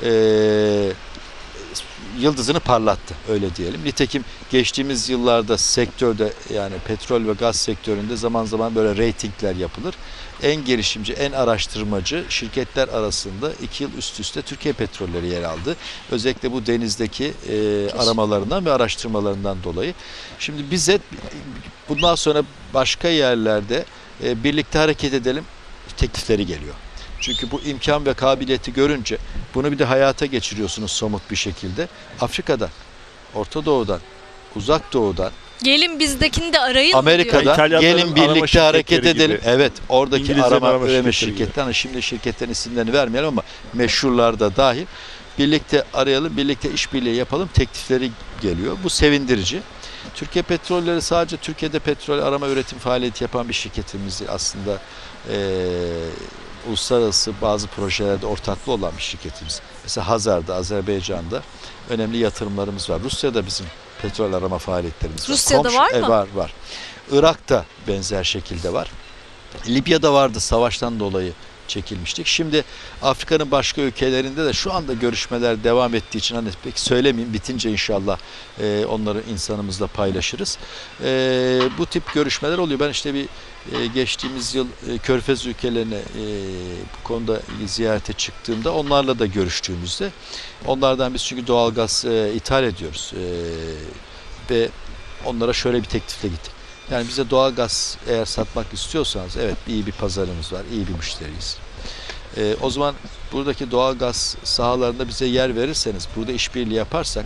e, yıldızını parlattı, öyle diyelim. Nitekim geçtiğimiz yıllarda sektörde, yani petrol ve gaz sektöründe zaman zaman böyle reytingler yapılır. En girişimci, en araştırmacı şirketler arasında iki yıl üst üste Türkiye Petrolleri yer aldı. Özellikle bu denizdeki e, aramalarından ve araştırmalarından dolayı. Şimdi bize bundan sonra başka yerlerde e, birlikte hareket edelim teklifleri geliyor. Çünkü bu imkan ve kabiliyeti görünce bunu bir de hayata geçiriyorsunuz somut bir şekilde. Afrika'dan, Orta Doğu'dan, Uzak Doğu'dan, Gelin bizdekini de arayın Amerika'dan İtalyanların gelin birlikte arama hareket şirketleri edelim. gibi. Evet, oradaki İngilizlerin arama arama üreme şirketleri şirketleri. Hani şimdi şirketlerin isimlerini vermeyelim ama meşhurlar da dahil. Birlikte arayalım, birlikte işbirliği yapalım teklifleri geliyor. Bu sevindirici. Türkiye Petrolleri sadece Türkiye'de petrol arama üretim faaliyeti yapan bir şirketimiz değil. Aslında ee, uluslararası bazı projelerde ortaklı olan bir şirketimiz. Mesela Hazar'da, Azerbaycan'da önemli yatırımlarımız var. Rusya'da bizim petrol arama faaliyetlerimiz var. Rusya'da Komşu, var mı? E, var, var. Irak'ta benzer şekilde var. Libya'da vardı, savaştan dolayı çekilmiştik. Şimdi Afrika'nın başka ülkelerinde de şu anda görüşmeler devam ettiği için hani pek söylemeyeyim, bitince inşallah e, onları insanımızla paylaşırız. E, bu tip görüşmeler oluyor. Ben işte bir e, geçtiğimiz yıl e, Körfez ülkelerine e, bu konuda ziyarete çıktığımda onlarla da görüştüğümüzde onlardan biz çünkü doğalgaz e, ithal ediyoruz e, ve onlara şöyle bir teklifle gittik. Yani bize doğalgaz eğer satmak istiyorsanız, evet, iyi bir pazarımız var, iyi bir müşteriyiz. Ee, o zaman buradaki doğalgaz sahalarında bize yer verirseniz, burada işbirliği yaparsak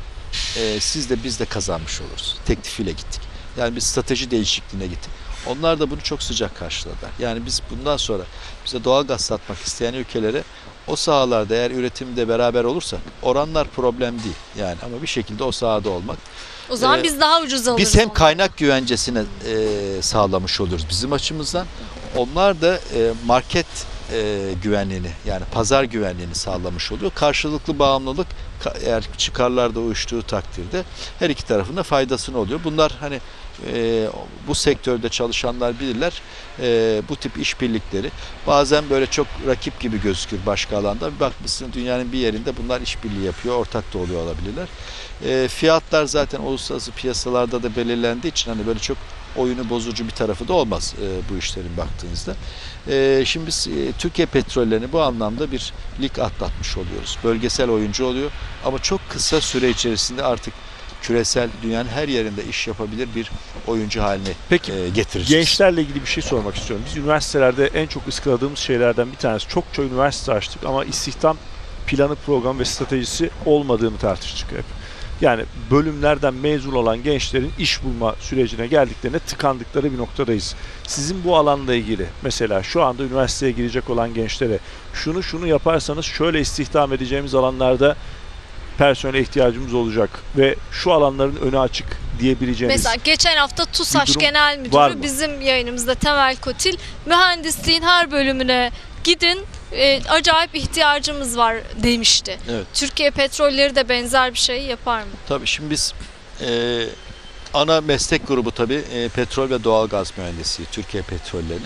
e, siz de biz de kazanmış oluruz. Teklifiyle gittik. Yani bir strateji değişikliğine gittik. Onlar da bunu çok sıcak karşıladılar. Yani biz bundan sonra bize doğalgaz satmak isteyen ülkelere o sahalarda eğer üretimde beraber olursak oranlar problem değil. Yani ama bir şekilde o sahada olmak. O zaman Ee, biz daha ucuz alırız. Biz hem onu. kaynak güvencesini e, sağlamış oluruz bizim açımızdan. Onlar da e, market e, güvenliğini, yani pazar güvenliğini sağlamış oluyor. Karşılıklı bağımlılık eğer çıkarlarda uyuştuğu takdirde her iki tarafında faydasını oluyor. Bunlar hani e, bu sektörde çalışanlar bilirler. E, bu tip işbirlikleri bazen böyle çok rakip gibi gözükür başka alanda. Bir bakmışsın dünyanın bir yerinde bunlar işbirliği yapıyor, ortak da oluyor olabilirler. E, fiyatlar zaten uluslararası piyasalarda da belirlendiği için hani böyle çok oyunu bozucu bir tarafı da olmaz e, bu işlerin baktığınızda. E, şimdi biz e, Türkiye Petrollerini bu anlamda bir lig atlatmış oluyoruz. Bölgesel oyuncu oluyor ama çok kısa süre içerisinde artık küresel dünyanın her yerinde iş yapabilir bir oyuncu haline Peki, e, getireceğiz. gençlerle ilgili bir şey sormak istiyorum. Biz üniversitelerde en çok ıskaladığımız şeylerden bir tanesi, çokça üniversite açtık ama istihdam planı, programı ve stratejisi olmadığını tartıştık hep. Yani bölümlerden mezun olan gençlerin iş bulma sürecine geldiklerinde tıkandıkları bir noktadayız. Sizin bu alanla ilgili mesela şu anda üniversiteye girecek olan gençlere şunu şunu yaparsanız şöyle istihdam edeceğimiz alanlarda personele ihtiyacımız olacak ve şu alanların önü açık diyebileceğiniz. Mesela geçen hafta TUSAŞ var Genel mı? Müdürü bizim yayınımızda Temel Kotil, mühendisliğin her bölümüne gidin, e, acayip ihtiyacımız var demişti. Evet. Türkiye Petrolleri de benzer bir şey yapar mı? Tabii şimdi biz e, ana meslek grubu tabii e, petrol ve doğalgaz mühendisliği Türkiye Petrolleri.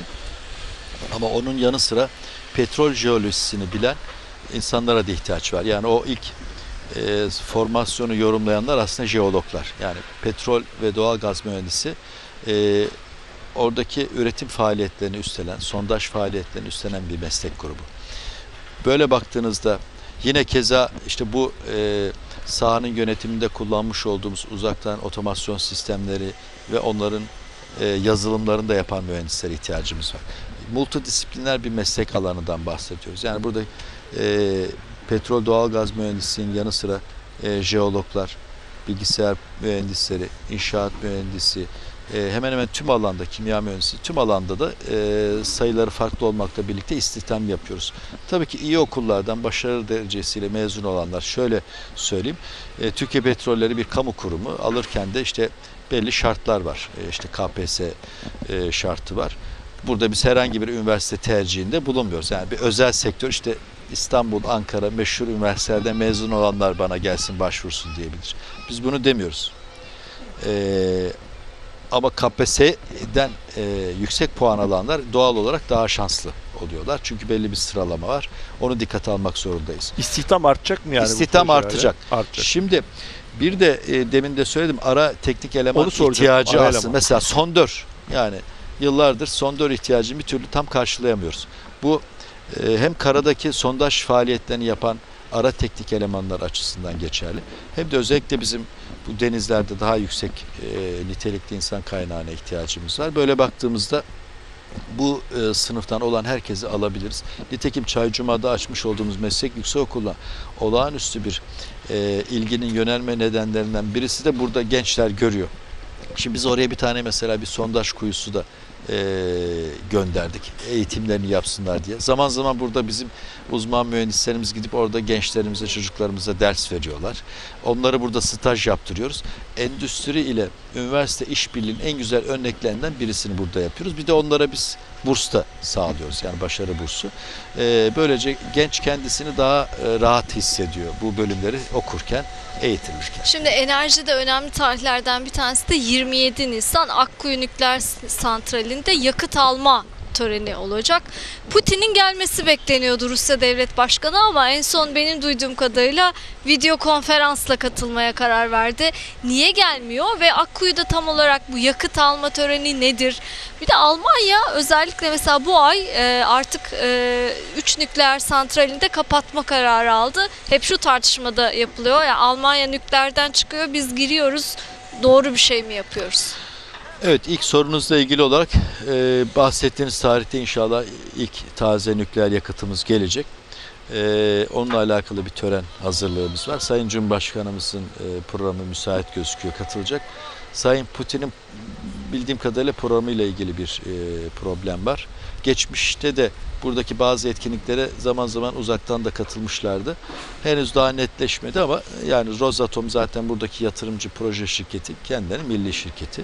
Ama onun yanı sıra petrol jeolojisini bilen insanlara da ihtiyaç var. Yani o ilk e, formasyonu yorumlayanlar aslında jeologlar. Yani petrol ve doğalgaz mühendisi e, oradaki üretim faaliyetlerini üstlenen, sondaj faaliyetlerini üstlenen bir meslek grubu. Böyle baktığınızda yine keza işte bu e, sahanın yönetiminde kullanmış olduğumuz uzaktan otomasyon sistemleri ve onların e, yazılımlarını da yapan mühendislere ihtiyacımız var. Multidisipliner bir meslek alanından bahsediyoruz. Yani burada e, petrol doğalgaz mühendisliğinin yanı sıra e, jeologlar, bilgisayar mühendisleri, inşaat mühendisi, e, hemen hemen tüm alanda, kimya mühendisi, tüm alanda da e, sayıları farklı olmakla birlikte istihdam yapıyoruz. Tabii ki iyi okullardan başarı derecesiyle mezun olanlar, şöyle söyleyeyim, e, Türkiye Petrolleri bir kamu kurumu, alırken de işte belli şartlar var. E, işte K P S S e, şartı var. Burada biz herhangi bir üniversite tercihinde bulunmuyoruz. Yani bir özel sektör, işte İstanbul, Ankara meşhur üniversitelerden mezun olanlar bana gelsin başvursun diyebilir. Biz bunu demiyoruz. Ee, ama K P S S'den e, yüksek puan alanlar doğal olarak daha şanslı oluyorlar. Çünkü belli bir sıralama var. Onu dikkate almak zorundayız. İstihdam artacak mı yani? İstihdam artacak. Artacak. Şimdi bir de e, demin de söyledim, ara teknik eleman Onu soracağım, ihtiyacı ara aslında. eleman. Mesela sondör, yani yıllardır sondör ihtiyacını bir türlü tam karşılayamıyoruz. Bu e, hem karadaki sondaj faaliyetlerini yapan ara teknik elemanlar açısından geçerli. Hem de özellikle bizim bu denizlerde daha yüksek e, nitelikli insan kaynağına ihtiyacımız var. Böyle baktığımızda bu e, sınıftan olan herkesi alabiliriz. Nitekim Çaycuma'da açmış olduğumuz meslek yüksekokuluna olağanüstü bir e, ilginin yönelme nedenlerinden birisi de burada gençler görüyor. Şimdi biz oraya bir tane mesela bir sondaj kuyusu da e, gönderdik. Eğitimlerini yapsınlar diye. Zaman zaman burada bizim uzman mühendislerimiz gidip orada gençlerimize, çocuklarımıza ders veriyorlar. Onları burada staj yaptırıyoruz. Endüstri ile üniversite işbirliğinin en güzel örneklerinden birisini burada yapıyoruz. Bir de onlara biz burs da sağlıyoruz. Yani başarı bursu. E, böylece genç kendisini daha e, rahat hissediyor bu bölümleri okurken, eğitilirken. Şimdi enerjide önemli tarihlerden bir tanesi de yirmi yedi Nisan Akkuyu Nükleer Santrali'nde yakıt alma töreni olacak. Putin'in gelmesi bekleniyordu Rusya Devlet Başkanı ama en son benim duyduğum kadarıyla video konferansla katılmaya karar verdi. Niye gelmiyor ve Akkuyu'da tam olarak bu yakıt alma töreni nedir? Bir de Almanya özellikle mesela bu ay e, artık üç nükleer santralinde kapatma kararı aldı. Hep şu tartışmada yapılıyor. Yani Almanya nükleerden çıkıyor, biz giriyoruz. Doğru bir şey mi yapıyoruz? Evet, ilk sorunuzla ilgili olarak e, bahsettiğiniz tarihte inşallah ilk taze nükleer yakıtımız gelecek. E, onunla alakalı bir tören hazırlığımız var. Sayın Cumhurbaşkanımızın e, programı müsait gözüküyor, katılacak. Sayın Putin'in bildiğim kadarıyla programıyla ilgili bir e, problem var. Geçmişte de buradaki bazı etkinliklere zaman zaman uzaktan da katılmışlardı. Henüz daha netleşmedi ama yani Rosatom zaten buradaki yatırımcı proje şirketi, kendilerinin milli şirketi.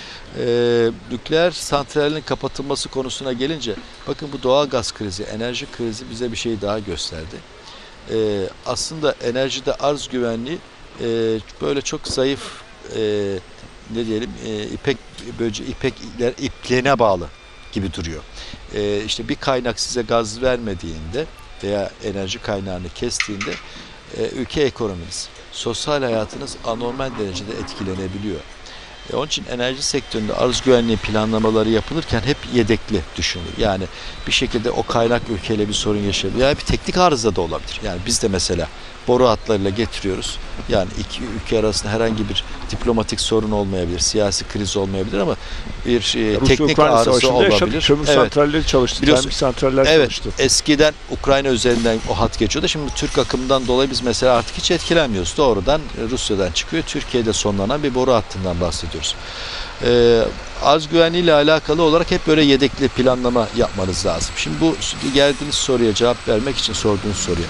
Ee, nükleer santrallerin kapatılması konusuna gelince bakın bu doğal gaz krizi, enerji krizi bize bir şey daha gösterdi. Ee, aslında enerjide arz güvenliği e, böyle çok zayıf e, ne diyelim e, ipek böce ipekler ipliğine bağlı gibi duruyor. E, işte bir kaynak size gaz vermediğinde veya enerji kaynağını kestiğinde e, ülke ekonominiz, sosyal hayatınız anormal derecede etkilenebiliyor. E, onun için enerji sektöründe arz güvenliği planlamaları yapılırken hep yedekli düşünülür. Yani bir şekilde o kaynak ülkeyle bir sorun yaşayabilir. Yani bir teknik arıza da olabilir. Yani biz de mesela boru hatlarıyla getiriyoruz. Yani iki ülke arasında herhangi bir diplomatik sorun olmayabilir, siyasi kriz olmayabilir ama bir e, teknik arıza olabilir. Kömür evet. santralleri çalıştı, termik santraller evet, çalıştı. Eskiden Ukrayna üzerinden o hat geçiyordu. Şimdi Türk akımından dolayı biz mesela artık hiç etkilenmiyoruz. Doğrudan Rusya'dan çıkıyor. Türkiye'de sonlanan bir boru hattından bahsediyoruz. Ee, arz güvenliği ile alakalı olarak hep böyle yedekli planlama yapmanız lazım. Şimdi bu geldiğiniz soruya cevap vermek için sorduğunuz soruya.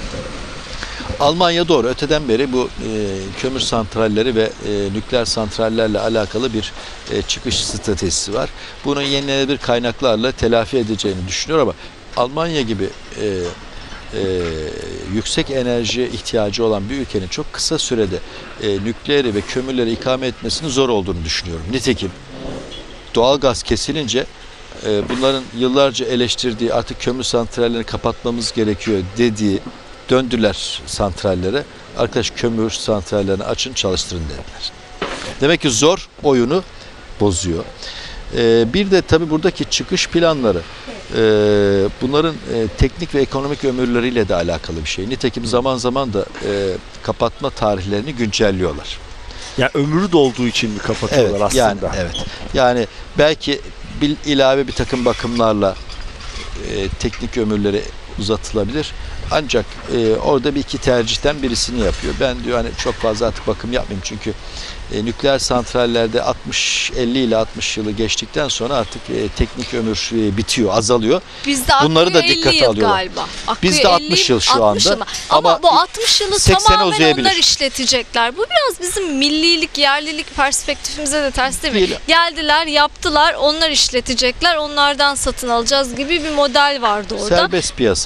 Almanya doğru öteden beri bu e, kömür santralleri ve e, nükleer santrallerle alakalı bir e, çıkış stratejisi var. Bunu yenilenebilir kaynaklarla telafi edeceğini düşünüyor ama Almanya gibi e, e, yüksek enerjiye ihtiyacı olan bir ülkenin çok kısa sürede e, nükleeri ve kömürleri ikame etmesinin zor olduğunu düşünüyorum. Nitekim doğalgaz kesilince e, bunların yıllarca eleştirdiği artık kömür santrallerini kapatmamız gerekiyor dediği döndüler santrallere. Arkadaş kömür santrallerini açın çalıştırın dediler. Demek ki zor oyunu bozuyor. Ee, bir de tabii buradaki çıkış planları e, bunların e, teknik ve ekonomik ömürleriyle de alakalı bir şey. Nitekim zaman zaman da e, kapatma tarihlerini güncelliyorlar. Yani ömrü dolduğu için mi kapatıyorlar evet, aslında? Yani, evet. Yani belki bir ilave bir takım bakımlarla e, teknik ömürleri uzatılabilir. Ancak e, orada bir iki tercihten birisini yapıyor. Ben diyor hani çok fazla artık bakım yapmayayım çünkü e, nükleer santrallerde altmış elli ile altmış yılı geçtikten sonra artık e, teknik ömür e, bitiyor, azalıyor. Bizde bunları da dikkate alıyorlar. Galiba. Bizde altmış yıl şu anda. Ama, ama bu altmış yılı tamamen uzayabilir. Onlar işletecekler. Bu biraz bizim millilik, yerlilik perspektifimize de ters değil mi? Değil. Geldiler, yaptılar, onlar işletecekler, onlardan satın alacağız gibi bir model vardı orada. Serbest piyasa ama.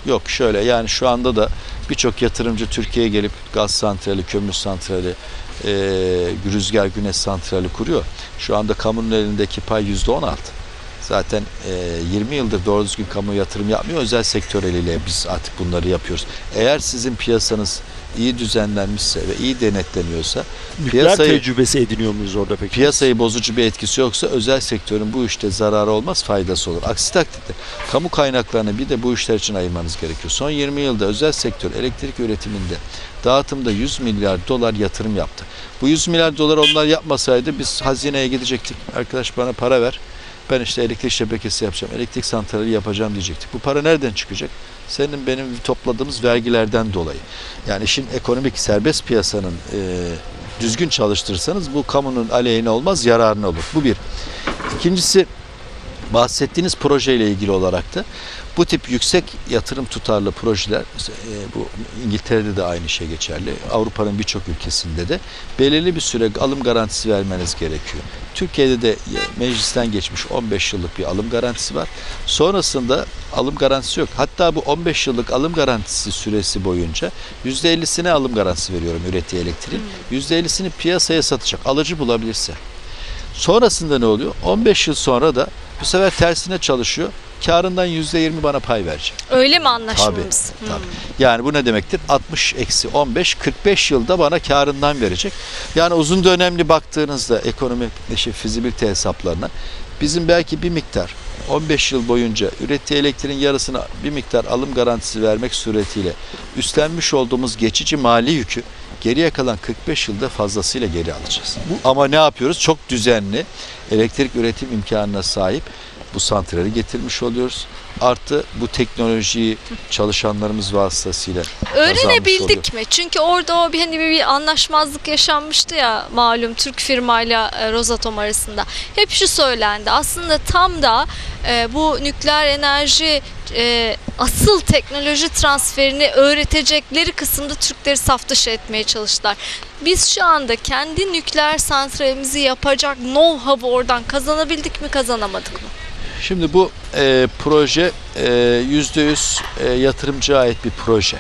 Yok şöyle, yani şu anda da birçok yatırımcı Türkiye'ye gelip gaz santrali, kömür santrali, e, rüzgar güneş santrali kuruyor. Şu anda kamunun elindeki pay yüzde on altı. Zaten e, yirmi yıldır doğru düzgün kamu yatırım yapmıyor. Özel sektör eliyle biz artık bunları yapıyoruz. Eğer sizin piyasanız iyi düzenlenmişse ve iyi denetleniyorsa, Nükleer piyasayı, tecrübesi ediniyor muyuz orada peki? piyasayı bozucu bir etkisi yoksa özel sektörün bu işte zararı olmaz, faydası olur. Aksi takdirde kamu kaynaklarını bir de bu işler için ayırmanız gerekiyor. Son yirmi yılda özel sektör elektrik üretiminde, dağıtımda yüz milyar dolar yatırım yaptı. Bu yüz milyar dolar onlar yapmasaydı biz hazineye gidecektik. Arkadaş bana para ver. Ben işte elektrik şebekesi yapacağım, elektrik santrali yapacağım diyecektik. Bu para nereden çıkacak? Senin benim topladığımız vergilerden dolayı. Yani işin ekonomik serbest piyasanın e, düzgün çalıştırırsanız bu kamunun aleyhine olmaz, yararına olur. Bu bir. İkincisi, bahsettiğiniz projeyle ilgili olarak da bu tip yüksek yatırım tutarlı projeler, e, bu İngiltere'de de aynı şey geçerli. Avrupa'nın birçok ülkesinde de belirli bir süre alım garantisi vermeniz gerekiyor. Türkiye'de de meclisten geçmiş on beş yıllık bir alım garantisi var. Sonrasında alım garantisi yok. Hatta bu on beş yıllık alım garantisi süresi boyunca yüzde ellisine alım garantisi veriyorum ürettiği elektriğin. yüzde ellisini piyasaya satacak, alıcı bulabilirse. Sonrasında ne oluyor? on beş yıl sonra da bu sefer tersine çalışıyor. Kârından yüzde yirmi bana pay verecek. Öyle mi anlaşmamız? Tabii, tabii. Yani bu ne demektir? altmış eksi on beş, kırk beş yılda bana kârından verecek. Yani uzun dönemli baktığınızda ekonomik şey, fizibilite hesaplarına bizim belki bir miktar on beş yıl boyunca ürettiği elektriğin yarısına bir miktar alım garantisi vermek suretiyle üstlenmiş olduğumuz geçici mali yükü geriye kalan kırk beş yılda fazlasıyla geri alacağız. Bu, ama ne yapıyoruz? Çok düzenli elektrik üretim imkanına sahip bu santrali getirmiş oluyoruz. Artı bu teknolojiyi çalışanlarımız vasıtasıyla öğrenebildik mi? Çünkü orada o bir hani bir anlaşmazlık yaşanmıştı ya, malum Türk firmayla Rosatom arasında. Hep şu söylendi. Aslında tam da e, bu nükleer enerji e, asıl teknoloji transferini öğretecekleri kısımda Türkleri saf dışı etmeye çalıştılar. Biz şu anda kendi nükleer santralimizi yapacak know-how'u oradan kazanabildik mi, kazanamadık mı? Şimdi bu e, proje e, yüzde yüz e, yatırımcıya ait bir proje.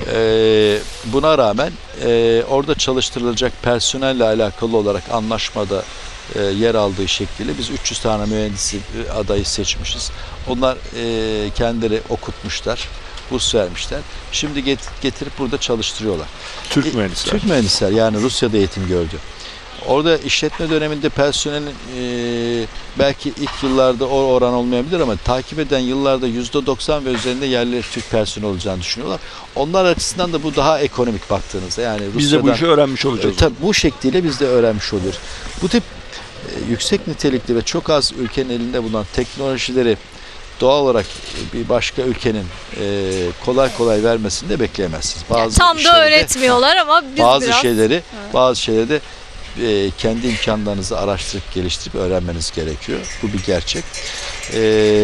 E, buna rağmen e, orada çalıştırılacak personelle alakalı olarak anlaşmada e, yer aldığı şekliyle biz üç yüz tane mühendisi adayı seçmişiz. Onlar e, kendileri okutmuşlar, burs vermişler. Şimdi get, getirip burada çalıştırıyorlar. Türk mühendisler. Türk mühendisler, yani Rusya'da eğitim gördü. Orada işletme döneminde personelin e, belki ilk yıllarda o oran olmayabilir ama takip eden yıllarda yüzde doksan ve üzerinde yerli Türk personeli olacağını düşünüyorlar. Onlar açısından da bu daha ekonomik baktığınızda. Yani biz de bu işi öğrenmiş olacağız. E, tabii bu şekliyle biz de öğrenmiş oluyoruz. Bu tip e, yüksek nitelikli ve çok az ülkenin elinde bulunan teknolojileri doğal olarak bir başka ülkenin e, kolay kolay vermesini de bekleyemezsiniz. Bazı Yani tam da öğretmiyorlar ama biz bazı biraz... şeyleri, evet. bazı şeyleri de e, kendi imkanlarınızı araştırıp geliştirip öğrenmeniz gerekiyor. Bu bir gerçek. E,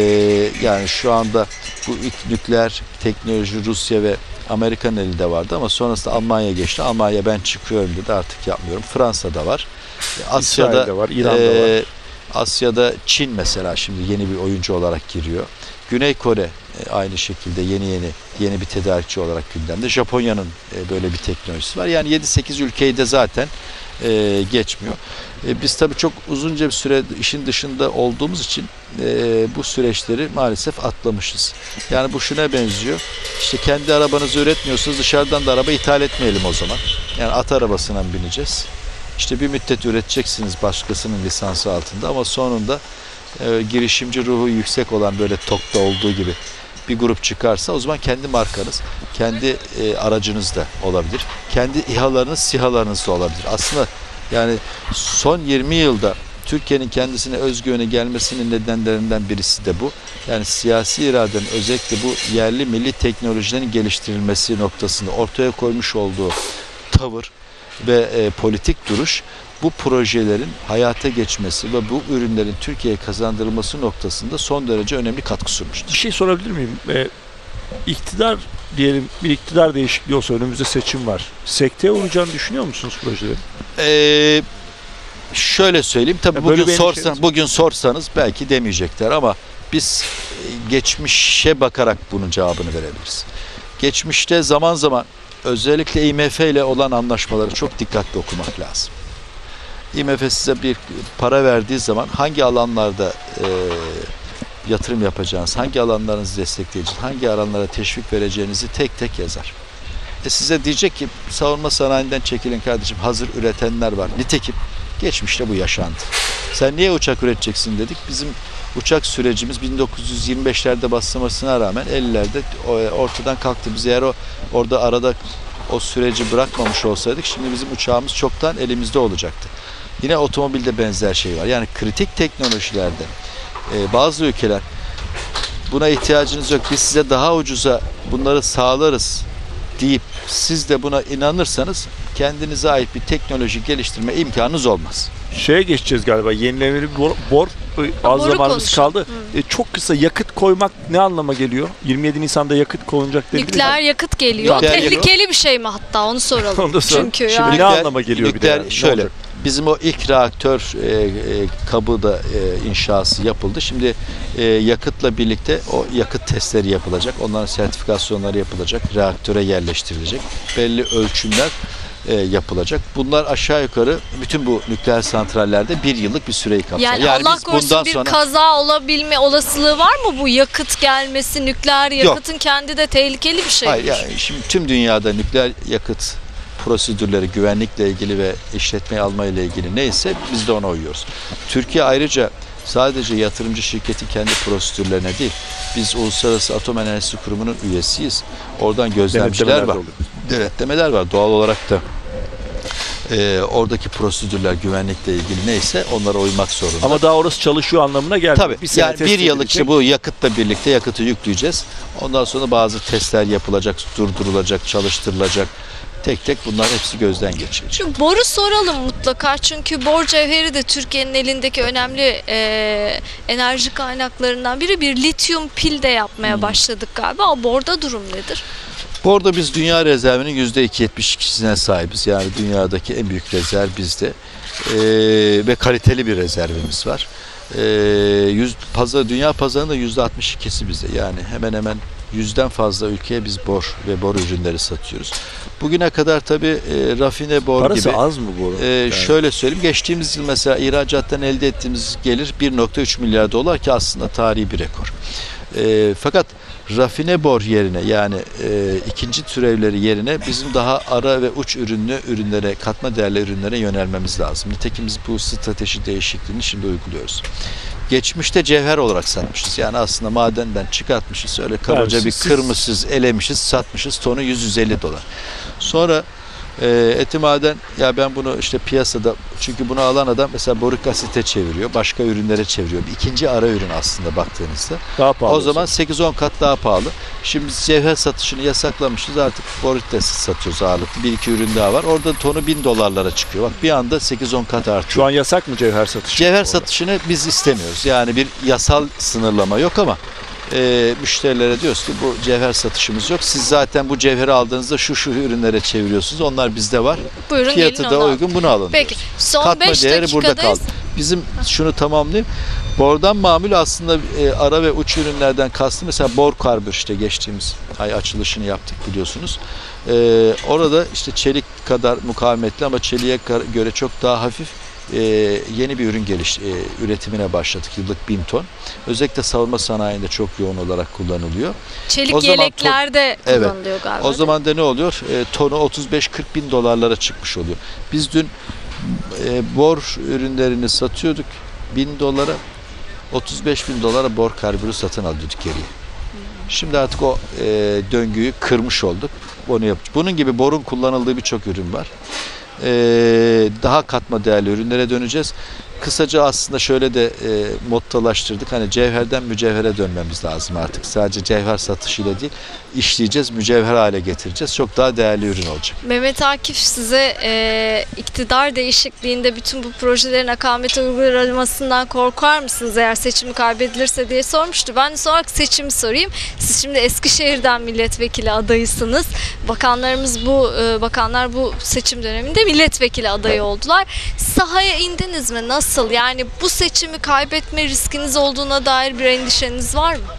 yani şu anda bu ilk nükleer teknoloji Rusya ve Amerika'nın elinde vardı ama sonrasında Almanya geçti. Almanya ben çıkıyorum dedi, artık yapmıyorum. Fransa'da var. Asya'da İsrail'de var, İran'da e, var. Asya'da Çin mesela şimdi yeni bir oyuncu olarak giriyor. Güney Kore e, aynı şekilde yeni yeni yeni bir tedarikçi olarak gündemde. Japonya'nın e, böyle bir teknolojisi var. Yani yedi sekiz ülkeyi de zaten e, geçmiyor. E, biz tabii çok uzunca bir süre işin dışında olduğumuz için e, bu süreçleri maalesef atlamışız. Yani bu şuna benziyor. İşte kendi arabanızı üretmiyorsunuz, dışarıdan da araba ithal etmeyelim o zaman. Yani at arabasına bineceğiz. İşte bir müddet üreteceksiniz başkasının lisansı altında ama sonunda e, girişimci ruhu yüksek olan böyle TOK'ta olduğu gibi bir grup çıkarsa o zaman kendi markanız, kendi e, aracınız da olabilir. Kendi İHA'larınız, SİHA'larınız da olabilir. Aslında yani son yirmi yılda Türkiye'nin kendisine özgüveni gelmesinin nedenlerinden birisi de bu. Yani siyasi iradenin özellikle bu yerli milli teknolojilerin geliştirilmesi noktasında ortaya koymuş olduğu tavır ve e, politik duruş bu projelerin hayata geçmesi ve bu ürünlerin Türkiye'ye kazandırılması noktasında son derece önemli katkı sunmuştur. Bir şey sorabilir miyim? Ee, iktidar diyelim, bir iktidar değişikliği olsa, önümüzde seçim var. Sekteye uğrayacağını düşünüyor musunuz projelerin? Ee, şöyle söyleyeyim tabii Ya bugün böyle sorsan şey... bugün sorsanız belki demeyecekler ama biz geçmişe bakarak bunun cevabını verebiliriz. Geçmişte zaman zaman özellikle I M F ile olan anlaşmaları çok dikkatli okumak lazım. I M F size bir para verdiği zaman hangi alanlarda e, yatırım yapacağınız, hangi alanlarınızı destekleyeceğiniz, hangi alanlara teşvik vereceğinizi tek tek yazar. E size diyecek ki savunma sanayinden çekilin kardeşim, hazır üretenler var. Nitekim geçmişte bu yaşandı. Sen niye uçak üreteceksin dedik. Bizim uçak sürecimiz bin dokuz yüz yirmi beşlerde başlamasına rağmen ellilerde ortadan kalktı. Biz eğer o orada arada o süreci bırakmamış olsaydık şimdi bizim uçağımız çoktan elimizde olacaktı. Yine otomobilde benzer şey var. Yani kritik teknolojilerde e, bazı ülkeler buna ihtiyacınız yok, biz size daha ucuza bunları sağlarız deyip siz de buna inanırsanız kendinize ait bir teknoloji geliştirme imkanınız olmaz. Şeye geçeceğiz galiba. Yenilenebilir bor, bor az Boru zamanımız konuşalım. kaldı. E, çok kısa, yakıt koymak ne anlama geliyor? yirmi yedi Nisan'da yakıt koyulacak dediniz. Nükleer yakıt geliyor. Nükleer Tehlikeli bir şey mi hatta, onu soralım. Onu da sor. Çünkü Şimdi yani ne anlama geliyor bir de? Nükleer Yani? Ne şöyle. olacak? Bizim o ilk reaktör e, e, kabı da e, inşası yapıldı. Şimdi e, yakıtla birlikte o yakıt testleri yapılacak. Onların sertifikasyonları yapılacak. Reaktöre yerleştirilecek. Belli ölçümler e, yapılacak. Bunlar aşağı yukarı bütün bu nükleer santrallerde bir yıllık bir süreyi kapsar. Yani, Yani Allah biz korusun bundan bir sonra kaza olabilme olasılığı var mı bu yakıt gelmesi? Nükleer yakıtın kendi de tehlikeli bir şey. hayır, yani şimdi tüm dünyada nükleer yakıt prosedürleri, güvenlikle ilgili ve işletmeye alma ile ilgili neyse biz de ona uyuyoruz. Türkiye ayrıca sadece yatırımcı şirketin kendi prosedürlerine değil, biz Uluslararası Atom Enerjisi Kurumu'nun üyesiyiz. Oradan gözlemciler Denetlemeler var. de oluyor. Denetlemeler var. Doğal olarak da e, oradaki prosedürler güvenlikle ilgili neyse onlara uymak zorunda. Ama daha orası çalışıyor anlamına gelmiyor. Tabii. Bir sene Yani test bir yıllık edilecek. işte bu yakıtla birlikte yakıtı yükleyeceğiz. Ondan sonra bazı testler yapılacak, durdurulacak, çalıştırılacak. Tek tek bunlar hepsi gözden geçirilecek. Şu boru soralım mutlaka, çünkü bor cevheri de Türkiye'nin elindeki önemli e, enerji kaynaklarından biri. Bir lityum pil de yapmaya Hmm. başladık galiba. O borda durum nedir? Bu arada biz dünya rezervinin yüzde iki virgül yetmiş ikisine sahibiz. Yani dünyadaki en büyük rezerv bizde. Ee, ve kaliteli bir rezervimiz var. Ee, yüz, pazar, dünya pazarında yüzde altmış ikisi bizde. Yani hemen hemen yüzden fazla ülkeye biz bor ve bor ürünleri satıyoruz. Bugüne kadar tabii e, rafine bor Parası gibi. az mı boru? Ee, Yani. Şöyle söyleyeyim, geçtiğimiz yıl mesela ihracattan elde ettiğimiz gelir bir nokta üç milyar dolar ki aslında tarihi bir rekor. Ee, fakat rafine bor yerine, yani e, ikinci türevleri yerine bizim daha ara ve uç ürünlü ürünlere, katma değerli ürünlere yönelmemiz lazım. Nitekim biz bu strateji değişikliğini şimdi uyguluyoruz. Geçmişte cevher olarak satmışız. Yani aslında madenden çıkartmışız. Öyle kabaca Yani bir siz- kırmışız, elemişiz, satmışız. Tonu yüz yüz elli dolar. Sonra e, eti maden, ya ben bunu işte piyasada, çünkü bunu alan adam mesela borik asite çeviriyor, başka ürünlere çeviriyor. Bir ikinci ara ürün aslında baktığınızda. Daha pahalı. O zaman sekiz on kat daha pahalı. Şimdi biz cevher satışını yasaklamışız. Artık borit asit satıyoruz ağırlıklı. Bir iki ürün daha var. Orada tonu bin dolarlara çıkıyor. Bak bir anda sekiz on kat artıyor. Şu an yasak mı cevher satışı? Cevher Orada. satışını biz istemiyoruz. Yani bir yasal sınırlama yok ama e, müşterilere diyoruz ki bu cevher satışımız yok. Siz zaten bu cevheri aldığınızda şu şu ürünlere çeviriyorsunuz. Onlar bizde var. Buyurun Fiyatı gelin da ona. uygun, bunu alın. Peki diyoruz. son Katma beş değeri burada dakikadayız. kaldı. Bizim şunu tamamlayayım. Bordan mamul aslında e, ara ve uç ürünlerden kastı mesela bor karbür, işte geçtiğimiz ay açılışını yaptık biliyorsunuz. E, orada işte çelik kadar mukavemetli ama çeliğe göre çok daha hafif e, yeni bir ürün geliş e, üretimine başladık. Yıllık bin ton. Özellikle savunma sanayinde çok yoğun olarak kullanılıyor. Çelik O zaman yeleklerde Evet. kullanılıyor galiba. O zaman da ne oluyor? E, tonu otuz beş kırk bin dolarlara çıkmış oluyor. Biz dün e, bor ürünlerini satıyorduk bin dolara, otuz beş bin dolara bor karbürü satın alıyorduk geriye. Şimdi artık o e, döngüyü kırmış olduk. Bunu yaptık. Bunun gibi borun kullanıldığı birçok ürün var. E, daha katma değerli ürünlere döneceğiz. Kısaca aslında şöyle de e, mottolaştırdık. Hani cevherden mücevhere dönmemiz lazım artık. Sadece cevher satışıyla değil, işleyeceğiz, mücevher hale getireceğiz. Çok daha değerli ürün olacak. Mehmet Akif size e, iktidar değişikliğinde bütün bu projelerin akamete uygulanmasından korkar mısınız eğer seçimi kaybedilirse diye sormuştu. Ben de sonra seçimi sorayım. Siz şimdi Eskişehir'den milletvekili adayısınız. Bakanlarımız bu e, bakanlar bu seçim döneminde milletvekili adayı oldular. Sahaya indiniz mi? Nasıl nasıl? Yani bu seçimi kaybetme riskiniz olduğuna dair bir endişeniz var mı?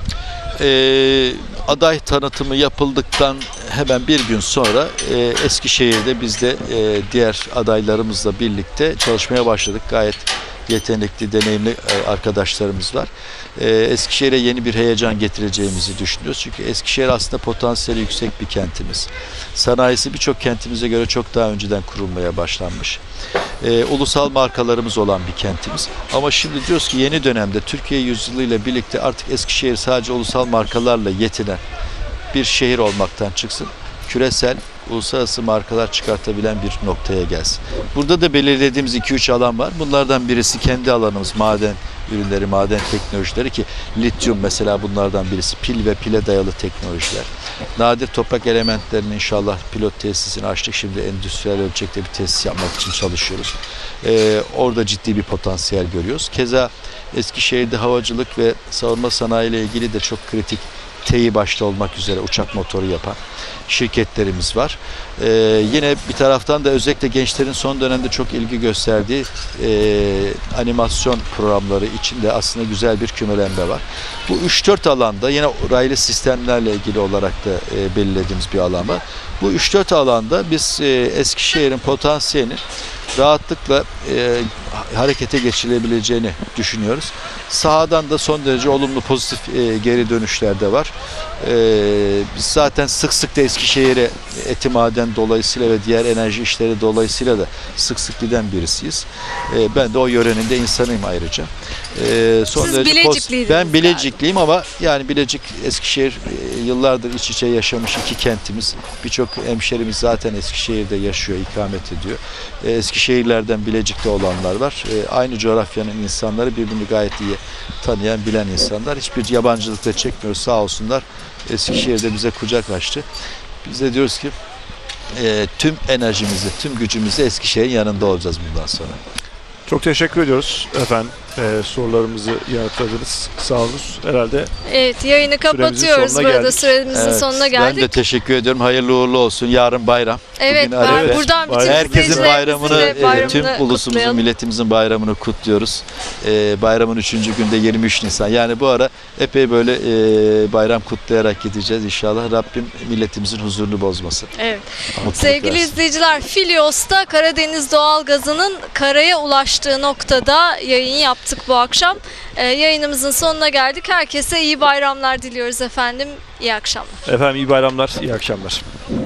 Ee, aday tanıtımı yapıldıktan hemen bir gün sonra e, Eskişehir'de biz de e, diğer adaylarımızla birlikte çalışmaya başladık. Gayet yetenekli, deneyimli e, arkadaşlarımız var. E, Eskişehir'e yeni bir heyecan getireceğimizi düşünüyoruz. Çünkü Eskişehir aslında potansiyeli yüksek bir kentimiz. Sanayisi birçok kentimize göre çok daha önceden kurulmaya başlanmış. E, ulusal markalarımız olan bir kentimiz. Ama şimdi diyoruz ki yeni dönemde Türkiye yüzyılı ile birlikte artık Eskişehir sadece ulusal markalarla yetinen bir şehir olmaktan çıksın. Küresel, uluslararası markalar çıkartabilen bir noktaya gelsin. Burada da belirlediğimiz iki üç alan var. Bunlardan birisi kendi alanımız, maden ürünleri, maden teknolojileri ki lityum mesela bunlardan birisi. Pil ve pile dayalı teknolojiler. Nadir toprak elementlerinin inşallah pilot tesisini açtık. Şimdi endüstriyel ölçekte bir tesis yapmak için çalışıyoruz. Ee, orada ciddi bir potansiyel görüyoruz. Keza Eskişehir'de havacılık ve savunma sanayi ile ilgili de çok kritik T İ başta olmak üzere uçak motoru yapan şirketlerimiz var. Ee, yine bir taraftan da özellikle gençlerin son dönemde çok ilgi gösterdiği e, animasyon programları içinde aslında güzel bir kümelenme var. Bu üç dört alanda yine raylı sistemlerle ilgili olarak da e, belirlediğimiz bir alan var. Bu üç dört alanda biz e, Eskişehir'in potansiyelini rahatlıkla e, harekete geçirebileceğini düşünüyoruz. Sahadan da son derece olumlu, pozitif e, geri dönüşler de var. E, biz zaten sık sık da Eskişehir'e eti maden dolayısıyla ve diğer enerji işleri dolayısıyla da sık sık giden birisiyiz. E, ben de o yörenin de insanıyım ayrıca. E, son Siz derece Bilecikliydiniz Ben Bilecikliyim ama yani Bilecik, Eskişehir e, yıllardır iç içe yaşamış iki kentimiz. Birçok hemşerimiz zaten Eskişehir'de yaşıyor, ikamet ediyor. E, Eskişehirlerden Bilecik'te olanlar var. E, aynı coğrafyanın insanları birbirini gayet iyi tanıyan, bilen insanlar. Hiçbir yabancılıkla çekmiyoruz, sağ olsunlar. Eskişehir'de bize kucak açtı. Biz de diyoruz ki e, tüm enerjimizi, tüm gücümüzü Eskişehir'in yanında olacağız bundan sonra. Çok teşekkür ediyoruz efendim. Ee, sorularımızı yanıtladınız. Sağ olun. Herhalde Evet, yayını kapatıyoruz sonuna burada. geldik. Süremizin Evet, sonuna geldik. Ben de teşekkür ediyorum. Hayırlı uğurlu olsun. Yarın bayram. Evet, Bugün ben Arefe. buradan bütün Herkesin izleyicilerimizin bayramını, de e, bayramını tüm ulusumuzun, kutlayalım. milletimizin bayramını kutluyoruz. E, bayramın üçüncü günde yirmi üç Nisan. Yani bu ara epey böyle e, bayram kutlayarak gideceğiz. İnşallah Rabbim milletimizin huzurunu bozmasın. Evet. Mutluluk Sevgili versin. izleyiciler, Filyos'ta Karadeniz doğalgazının karaya ulaştığı noktada yayın yaptık bu akşam. Ee, yayınımızın sonuna geldik. Herkese iyi bayramlar diliyoruz efendim. İyi akşamlar. efendim iyi bayramlar, iyi akşamlar.